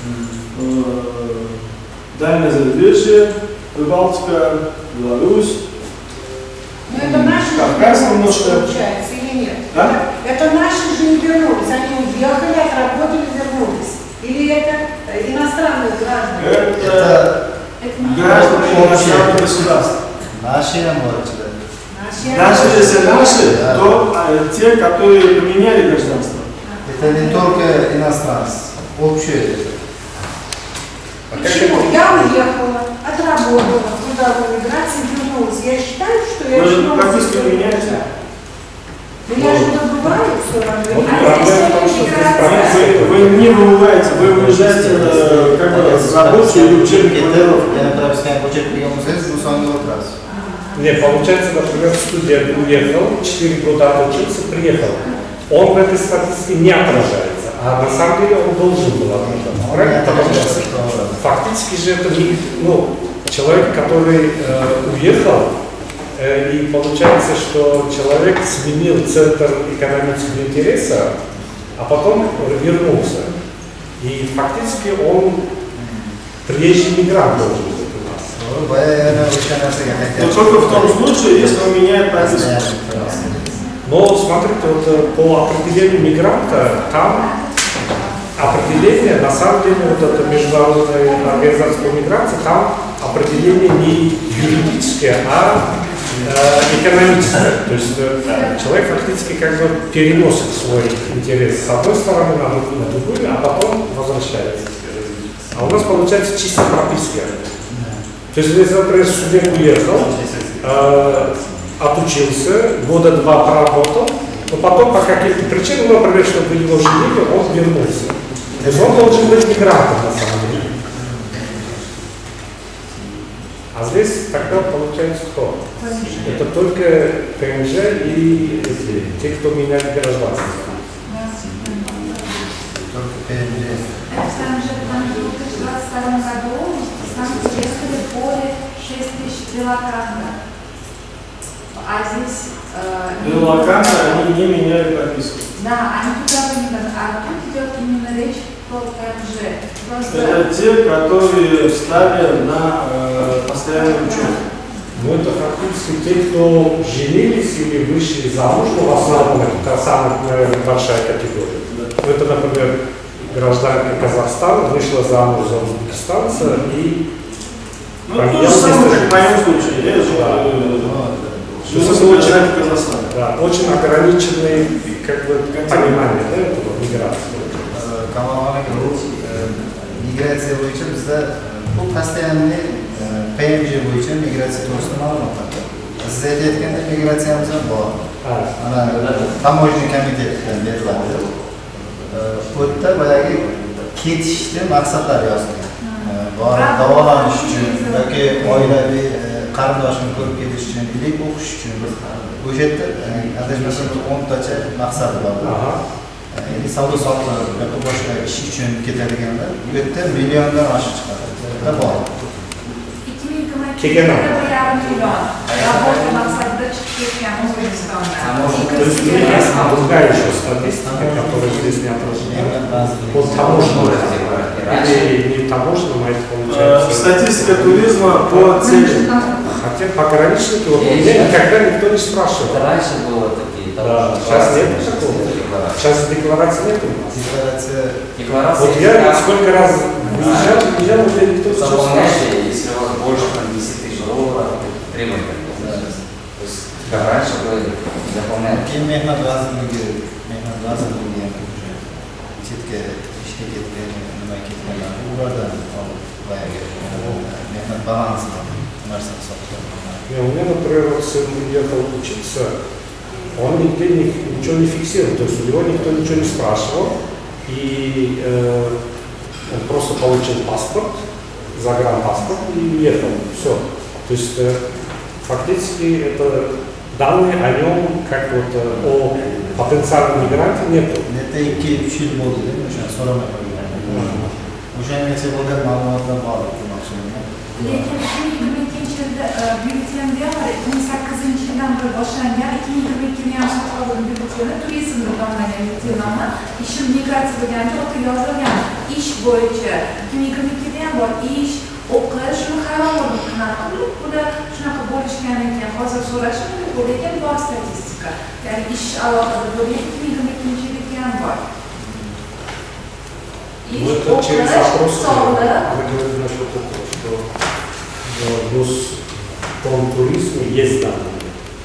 Дальнее зарубежье, Прибалтика, Беларусь. Но это наши Кавказ же немножко. Получается или нет? Да? Это наши же не вернулись. Они уехали, отработали, вернулись. Или это иностранные граждане? Это граждане иностранных государств. Наши Даже если наши, то те, которые поменяли гражданство. Это не только иностранцы, общее. Почему? Я уехала, отработала в трудовой миграции, вернулась. Я считаю, что я Вы же вернулась. прописку меняете. Но я же добываю все равно. Вот проблема в том, что здесь прописка. Вы не выбываете, вы уезжаете как бы в рабочую или учебную командировку. Я прописал почерк приема средств, но сам вот раз. Не, получается, например, студент уехал, 4 года отучился, приехал. Он в этой статистике не отражается, а на самом деле он должен был отражаться. Правильно? Потому что фактически же это не, человек, который уехал, и получается, что человек сменил центр экономического интереса, а потом вернулся. И фактически он приезжий мигрант должен быть у нас. Но только в том случае, если он меняет прописку. Но смотрите, вот по определению мигранта, там определение, на самом деле, вот это международная организация по миграции, там определение не юридическое, а экономическое. То есть человек фактически как бы переносит свой интерес с одной стороны на другую, а потом возвращается. А у нас получается чисто прописка. То есть, если, например, студент уехал, отучился, года 2 проработал, но потом по каким-то причинам, например, чтобы его женили, он вернулся. То есть он должен быть мигрантом на самом деле. А здесь тогда получается кто? Это только ПМЖ и те, кто меняет гражданство. Только ПМЖ. Там же в 2022 году станции приехали более 6 тысяч релокантов. А здесь... Релоканты, они не меняют прописку. Да, они туда выйдут, а тут идет именно речь про ПМЖ. Это те, которые встали на постоянную учебу. Ну, это фактически те, кто женились или вышли замуж, в основном это самая, наверное, большая категория. Да. Это, например, гражданка Казахстана вышла замуж за узбекистанца и... Ну, то же самое, как в моем случае. Что человек в Казахстане. Да, очень ограниченные как бы, понимание этого миграции. Migratsiya bo'yicha bizda bu постоянный PMJ bo'yicha migratsiya to'g'risida ma'lumotlar. Siz aytayotganda migratsiyamiz ham bor. Mana tamoyishli komitetidan beriladi. Bu yerda boyagi ketishni maqsadlari yozilgan. Davolanish uchun yoki oilaviy qarindoshini ko'rib ketish uchun, yoki o'qish uchun. O'sha yerda adashmasam 10 tacha maqsadi bor. Savdo sotiq yoki boshqa ish uchun ketadiganlar bu yerda milliondan oshib chiqadi. Bor. Kelgan million работа maqsadida chiqib ketgan O'zbekistonda. Есть другая еще статистика, которая здесь не отражена. По таможенному или не таможенному, это получается. Статистика туризма по цели. Хотя пограничники, вот меня никогда никто не спрашивал. Это раньше было такие. Да, сейчас нет такого. Сейчас декларации нет у нас. Декларация. Вот я сколько раз выезжал, уже никто сейчас спрашивал. Если у вас больше там, 10 тысяч долларов, требует. То есть, как раньше было заполнять. Mehnat vazirligi chetga ishga ketgan, nima ketganlar, ulardan olib boyagi mehnat balansini narsa hisobga. У меня, например, вот сын уехал учиться, он нигде ничего не фиксировал, то есть у него никто ничего не спрашивал, и он просто получил паспорт, загранпаспорт и уехал, все. То есть фактически это данные о нем, как вот о потенциальном мигранте нету. Netta 2-3 yil bo'ldi deb o'shani so'ramay qo'ygan. O'shanga bo'lgan ma'lumotlar bor demoqchiman. Lekin 2022 yilda byulletenda ham 2008 yildan beri boshlangan 2022 ham sotib byulleteni turizmda nomlangan byulleteni ishim migratsiya bo'lganda o'ta yozilgan ish bo'yicha 2022 da ham bor ish o'qish shuni hayron bo'ldim qanaqa bular shunaqa bo'lishgan ekan hozir so'rashim mumkin bu lekin bor statistika ya'ni ish alohida bo'lgan 2022 yilda ham bor. Ну, это через запрос, вы говорите насчет этого, что в Ростомтуризме есть данные.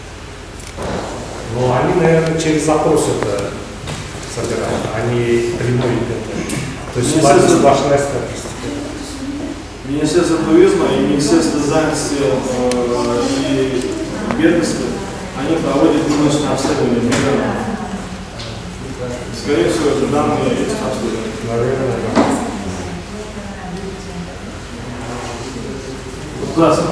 Но они, наверное, через запрос это собирают, а не прямой это. То есть сплошная статистика. Министерство туризма и Министерство занятости и бедности, они проводят немножко обследование мигрантов. Скорее всего, это данные этих обследований. Наверное, да. Классно.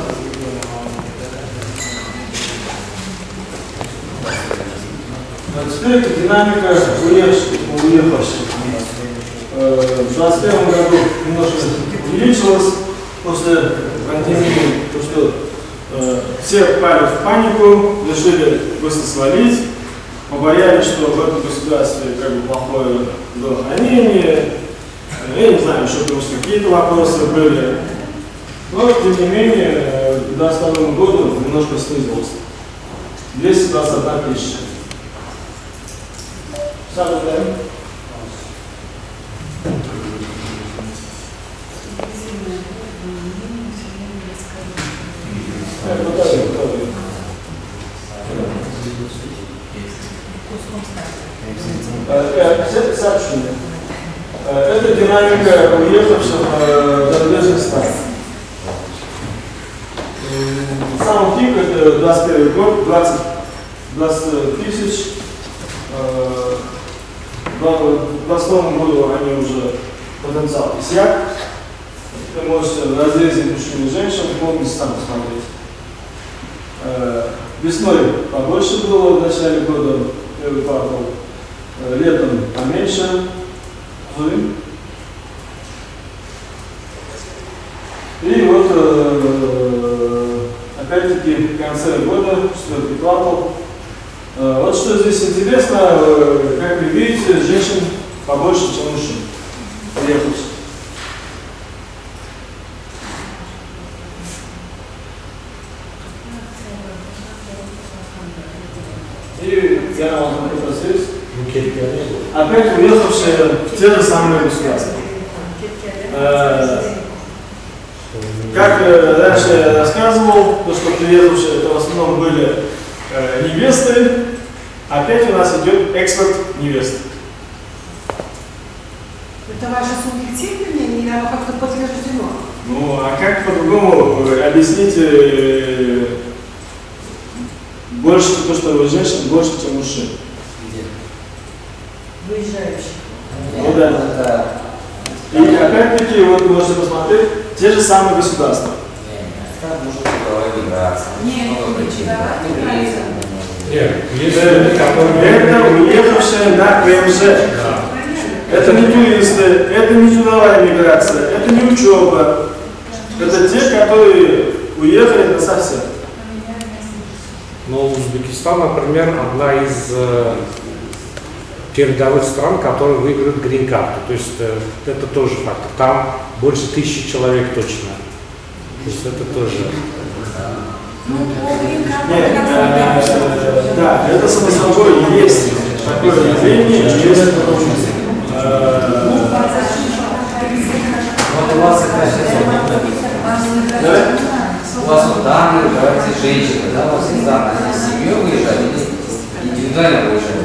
Теперь это динамика уехавших. В 2021 году немножко увеличилась после пандемии, потому что все впали в панику, решили быстро свалить, побоялись, что в этом государстве как бы плохое здравоохранение, я не знаю, еще потому что какие-то вопросы были. Но, тем не менее, к 2022 году немножко снизилось. 221 тысяча. Самый время. Это динамика уехавших в зарубежных стран. Самый пик это 21 год, 20 тысяч. В 2022 году они уже потенциал иссяк. Вы можете в разрезе мужчин и женщин, помните, сам посмотреть. Весной побольше было в начале года, первый квартал. Летом поменьше. И вот опять-таки в конце года, 4-й квартал. Вот что здесь интересно, как вы видите, женщин побольше, чем мужчин. Приехавших. И я вам попросил. Опять уехавшие в те же самые государства. Как раньше я рассказывал, то, что приехавшие это в основном были невесты, опять у нас идет экспорт невест. Это ваше субъективное мнение или оно как-то подтверждено? Ну, а как по-другому объяснить больше то, что женщин больше, чем мужчин? Выезжающих. Ну да. И опять-таки, вот вы можете посмотреть, те же самые государства. Как может быть миграция? Это уехавшие на ПМЖ. Это не туристы, это не трудовая миграция, это не учеба. Это те, которые уехали насовсем. Узбекистан, например, одна из передовых стран, которые выиграют грин-карту. То есть это тоже фактор. Там больше 1000 человек точно. То есть это тоже... Нет, да, это само собой есть такое явление, есть... Вот у вас это сейчас... У вас вот данные, говорите, женщины, да, у вас есть данные, они с семьей выезжали, индивидуально выезжали.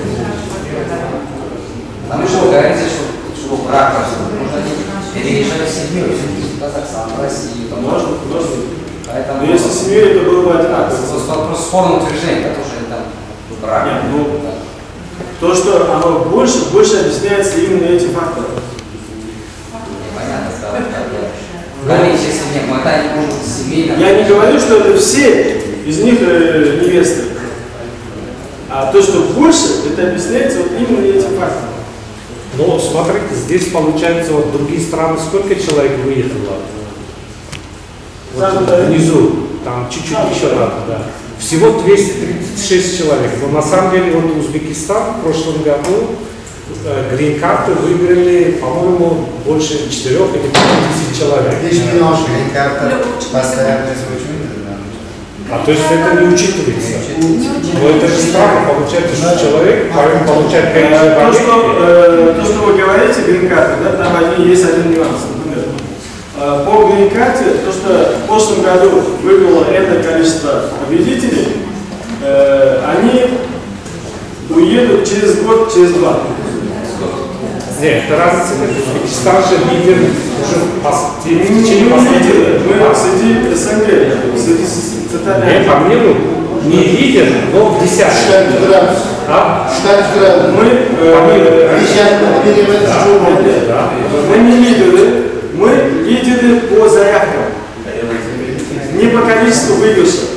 Потому что вы говорите, что брак нужно переезжать с семьей, Казахстан, Россия. Можно. Поэтому... Но если с семьей, это было бы одинаково. Вопрос спорного утверждения, потому что это брак. Нет, ну, то, что оно больше объясняется именно этим фактором. Понятно, наличие семьи, но это не может быть семейно. Я не говорю, что это все из них невесты. А то, что больше, это объясняется вот именно этим фактором. Ну, смотрите, здесь получается, вот другие страны, сколько человек выехало? Вот внизу, там чуть-чуть еще надо, да. Всего 236 человек. Но на самом деле, вот Узбекистан в прошлом году грин-карты выиграли, по-моему, больше 4 или 5 тысяч человек. Грин-карта постоянно изучена. А то есть это не учитывается. Но это же странно, получается, что человек получает то, что вы говорите, грин-карты, да, там есть один нюанс. Например, по грин-карте, то, что в прошлом году выиграло это количество победителей, они уедут через год, через 2. Нет, это разница. Узбекистан же лидер уже в течение последних лет. Мы среди СНГ, среди центральной. Нет, по мнению, не лидер, но в десятке. Мы не лидеры, мы лидеры по заявкам. Не по количеству выигрышей.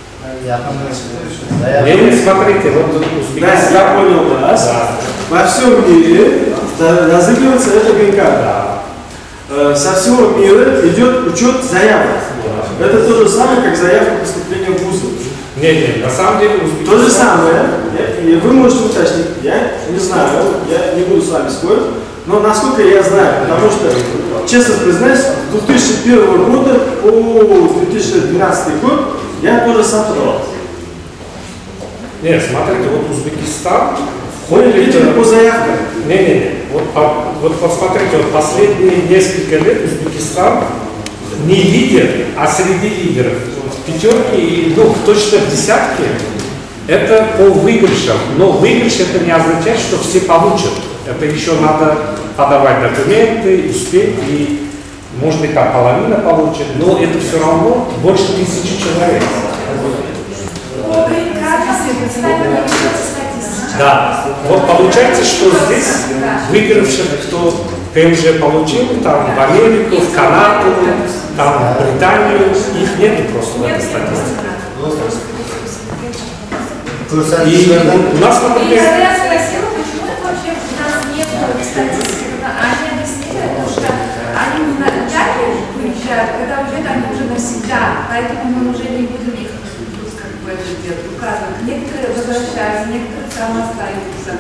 Левин, смотрите, вот Узбекистан. Да, я понял вас. Во всем мире разыгрывается эта грин-карта. Со всего мира идет учет заявок. Это то же самое, как заявка поступления в вузы. Нет, на самом деле Узбекистан... То же самое, вы можете уточнить, я не знаю, я не буду с вами спорить, но насколько я знаю, потому что, честно признаюсь, с 2001 года по 2012 год я тоже сам подавал. Нет, смотрите, вот Узбекистан... Лидеры по заявкам. Не. Вот посмотрите, вот последние несколько лет Узбекистан не лидер, а среди лидеров. В пятерке и, точно в десятке. Это по выигрышам. Но выигрыш это не означает, что все получат. Это еще надо подавать документы, успеть, и может быть там половина получит, но это все равно больше 1000 человек. Да, вот получается, что здесь выигравших, кто ПМЖ получил, там в Америку, в Канаду, там в Британию, их нет просто в этой статистике. И у нас, например... Я спросила, почему это вообще у нас нет статистики. Они объяснили, что они не на начале выезжают, когда уезжают, они уже навсегда, поэтому мы уже не будем их указывать. Некоторые возвращаются, некоторые там остаются.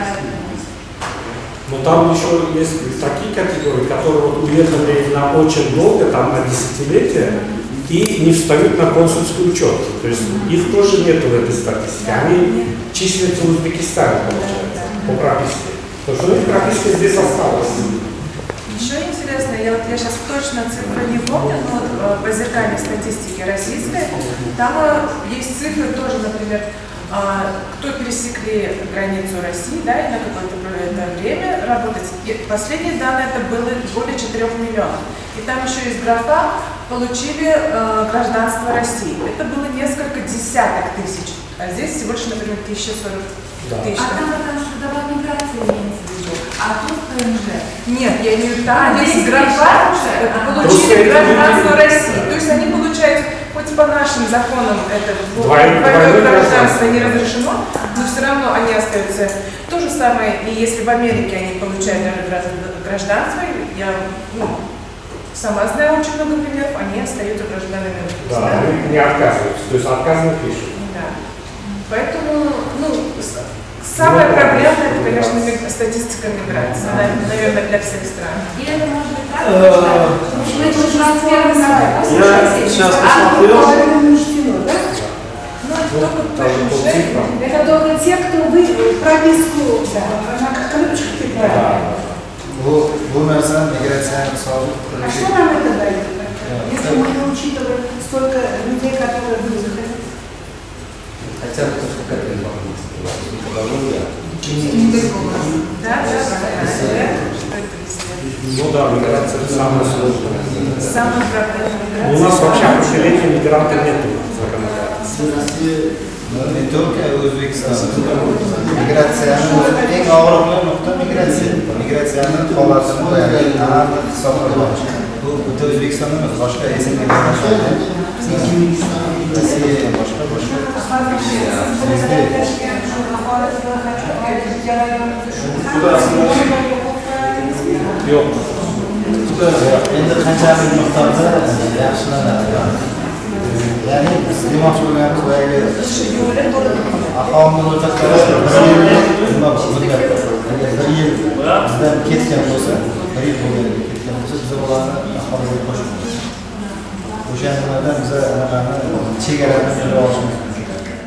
Но там еще есть такие категории, которые вот уехали на очень долго, там на десятилетия, и не встают на консульский учет. То есть их тоже нету в этой статистике. Они числятся в Узбекистане, получается, по прописке. Потому что у них прописка здесь осталась. Еще интересно, я сейчас точно цифры не помню, но по зеркальной статистике российской, там есть цифры тоже, например, кто пересекли границу России, да, и на какое-то время работать. И последние данные это было более 4 миллионов. И там еще есть графа «Получили гражданство России». Это было несколько десяток тысяч, а здесь всего лишь, например, 1040 тысяч. А там потому что давай миграция имеется в виду, а тут ПМЖ. Нет, я имею в виду, там есть графа, получили гражданство России. То есть они получают, хоть по нашим законам это двойное гражданство не разрешено, но все равно они остаются. То же самое, и если в Америке они получают гражданство, я сама знаю очень много примеров, они остаются гражданами. Да, они не отказываются, то есть отказ не пишут. Да. Поэтому, ну, самая проблемная, это, конечно, статистика миграции, наверное, для всех стран. Или это может быть так, Я сейчас посмотрел. Это только те, кто вы прописку, на колючках припали. Bu narsani migratsiyani hisobi А что нам это дает? Если мы не учитываем столько людей, которые выехали? Хотя бы какая-то информация. Ну да, миграция это самое сложное. Самая проблемная. У нас вообще поселения мигрантов нету законодательства. не только O'zbekiston. Migratsiyani eng og'riqli nuqta migratsiya. Migratsiyani holatini aniq hisoblamoq. Bu bitta O'zbekistonda emas, boshqa Rossiya boshqa. Yo'q. Endi qanchalik miqdorda yaxshilanadi. Ya'ni biz demoqchi bo'lganimiz boyagi aholini ro'yxatga bizdan ketgan bo'lsa, bir yil bo'lganiga ketgan bo'lsa, biz ularni aholiga qo'shib qo'yamiz. O'sha nimadan biz anaqani chegaralarni bilib olishimiz mumkin.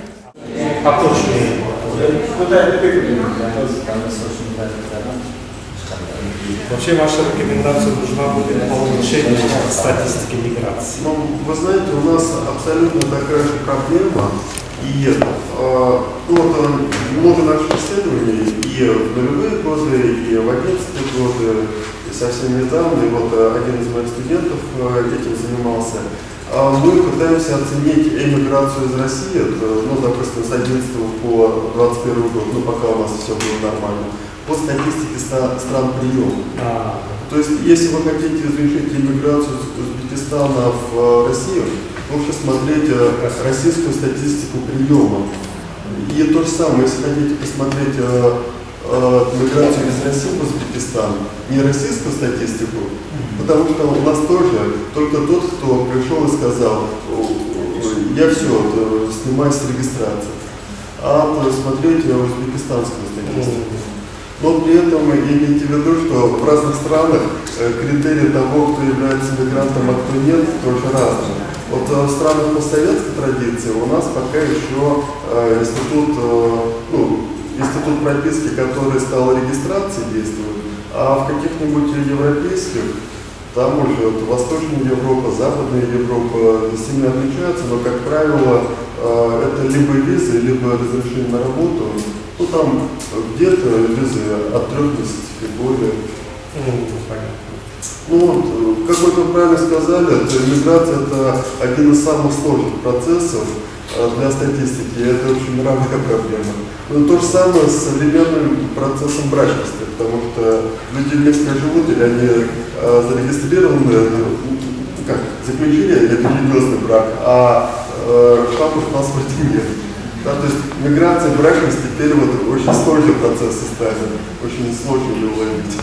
Вообще ваша рекомендация нужна будет по улучшению статистики миграции. Ну, вы знаете, у нас абсолютно такая же проблема. И много наших исследований и в нулевые годы, и в 11-е годы, и совсем недавно, и вот один из моих студентов этим занимался. Мы пытаемся оценить эмиграцию из России, ну, допустим, с 11 по 21 год, ну, пока у нас все было нормально, по статистике стран приема. То есть, если вы хотите изучить иммиграцию из Узбекистана в Россию, лучше смотреть российскую статистику приема. И то же самое, если хотите посмотреть миграцию из России в Узбекистан, не российскую статистику, потому что у нас тоже только тот, кто пришел и сказал, я все, снимаю с регистрации, а смотреть узбекистанскую статистику. Но при этом имейте в виду, что в разных странах критерии того, кто является мигрантом, а кто нет, тоже разные. Вот в странах постсоветской традиции у нас пока еще институт прописки, который стал регистрацией, действует, а в каких-нибудь европейских, там уже Восточная Европа, Западная Европа сильно отличаются, но, как правило, это либо визы, либо разрешение на работу. Ну, там где-то визы от 3 месяцев и более. Ну, вот, как вы правильно сказали, миграция – это один из самых сложных процессов для статистики, и это очень мировая проблема. Но то же самое с современным процессом брачности, потому что люди вместе живут, или они зарегистрированы, как, заключили религиозный брак, а шапок в паспорте нет. Да, то есть миграция, брачность теперь вот очень сложный процесс стали, очень сложно ее уловить.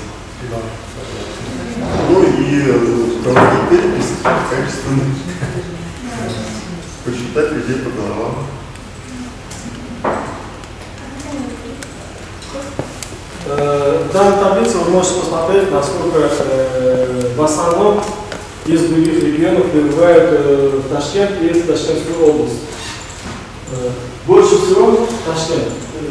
Ну и проводить перепись качественно, посчитать людей по головам. В данной таблице вы можете посмотреть, насколько в основном из других регионов прибывают в Ташкент и в Ташкентскую область. Больше всего Ташкент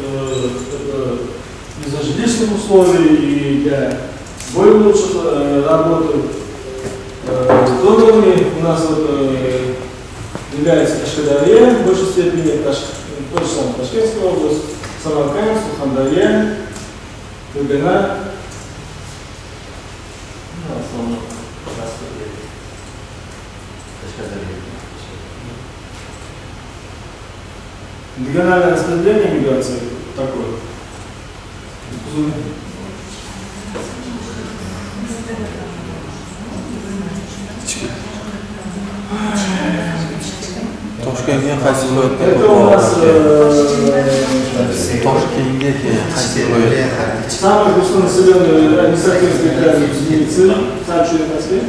из-за жилищных условий и для более лучших работы. Донорами у нас является Кашкадарья, в большей степени то же самое Ташкентская область, Самарканд, Сурхандарья, Фергана. Региональное распределение миграции такое. Toshkentga qaysi viloyatda? Это у нас Toshkentga qaysi viloyat? самый густонаселенный административный территориальный единицы, Санчурин Москве.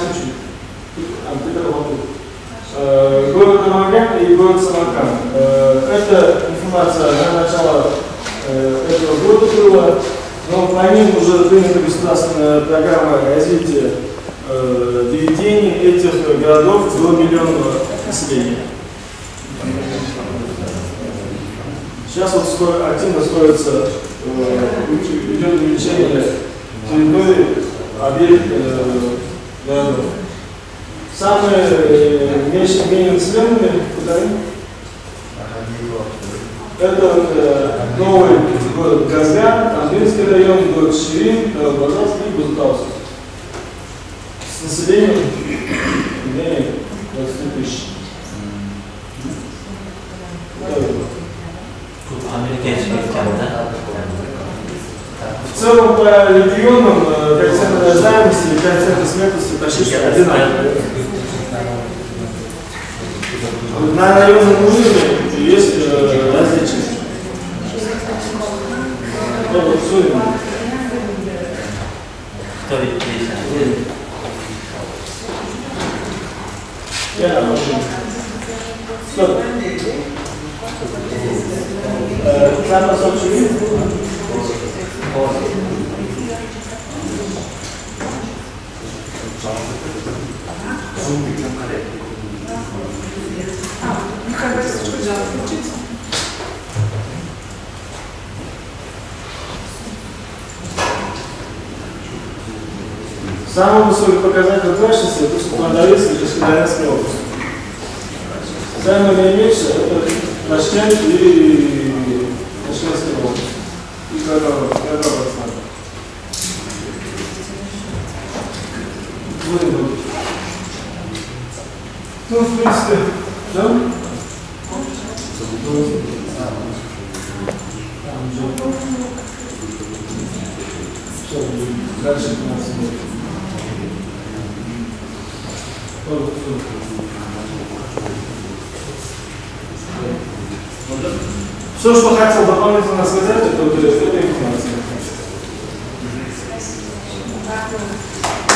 Город Намаган и город Самарканд. эта информация на начало этого года была, но по ним уже принята государственная программа развития доведения этих городов до миллионного населения. Сейчас вот активно строится, идет увеличение территории объектов городов. Самые менее населенными это новый город Казган, Тамбинский район, город Ширин, Новобазарск и Бузутауск. С населением менее 20 тысяч. В целом по регионам коэффициент рождаемости и коэффициент смертности почти что одинаковые. На районном уровне есть различия. Кто ведь здесь? Стоп. Самое сочное. Самый высокий показатель прочности это Сухандавецкая и Кашкадарянская область. Самое наименьшее это Ташкент и Ташкентская область. И Казахстан. Ну, в принципе, да? Дальше у нас будет. Все, что хотел дополнительно сказать, это вот эта информация.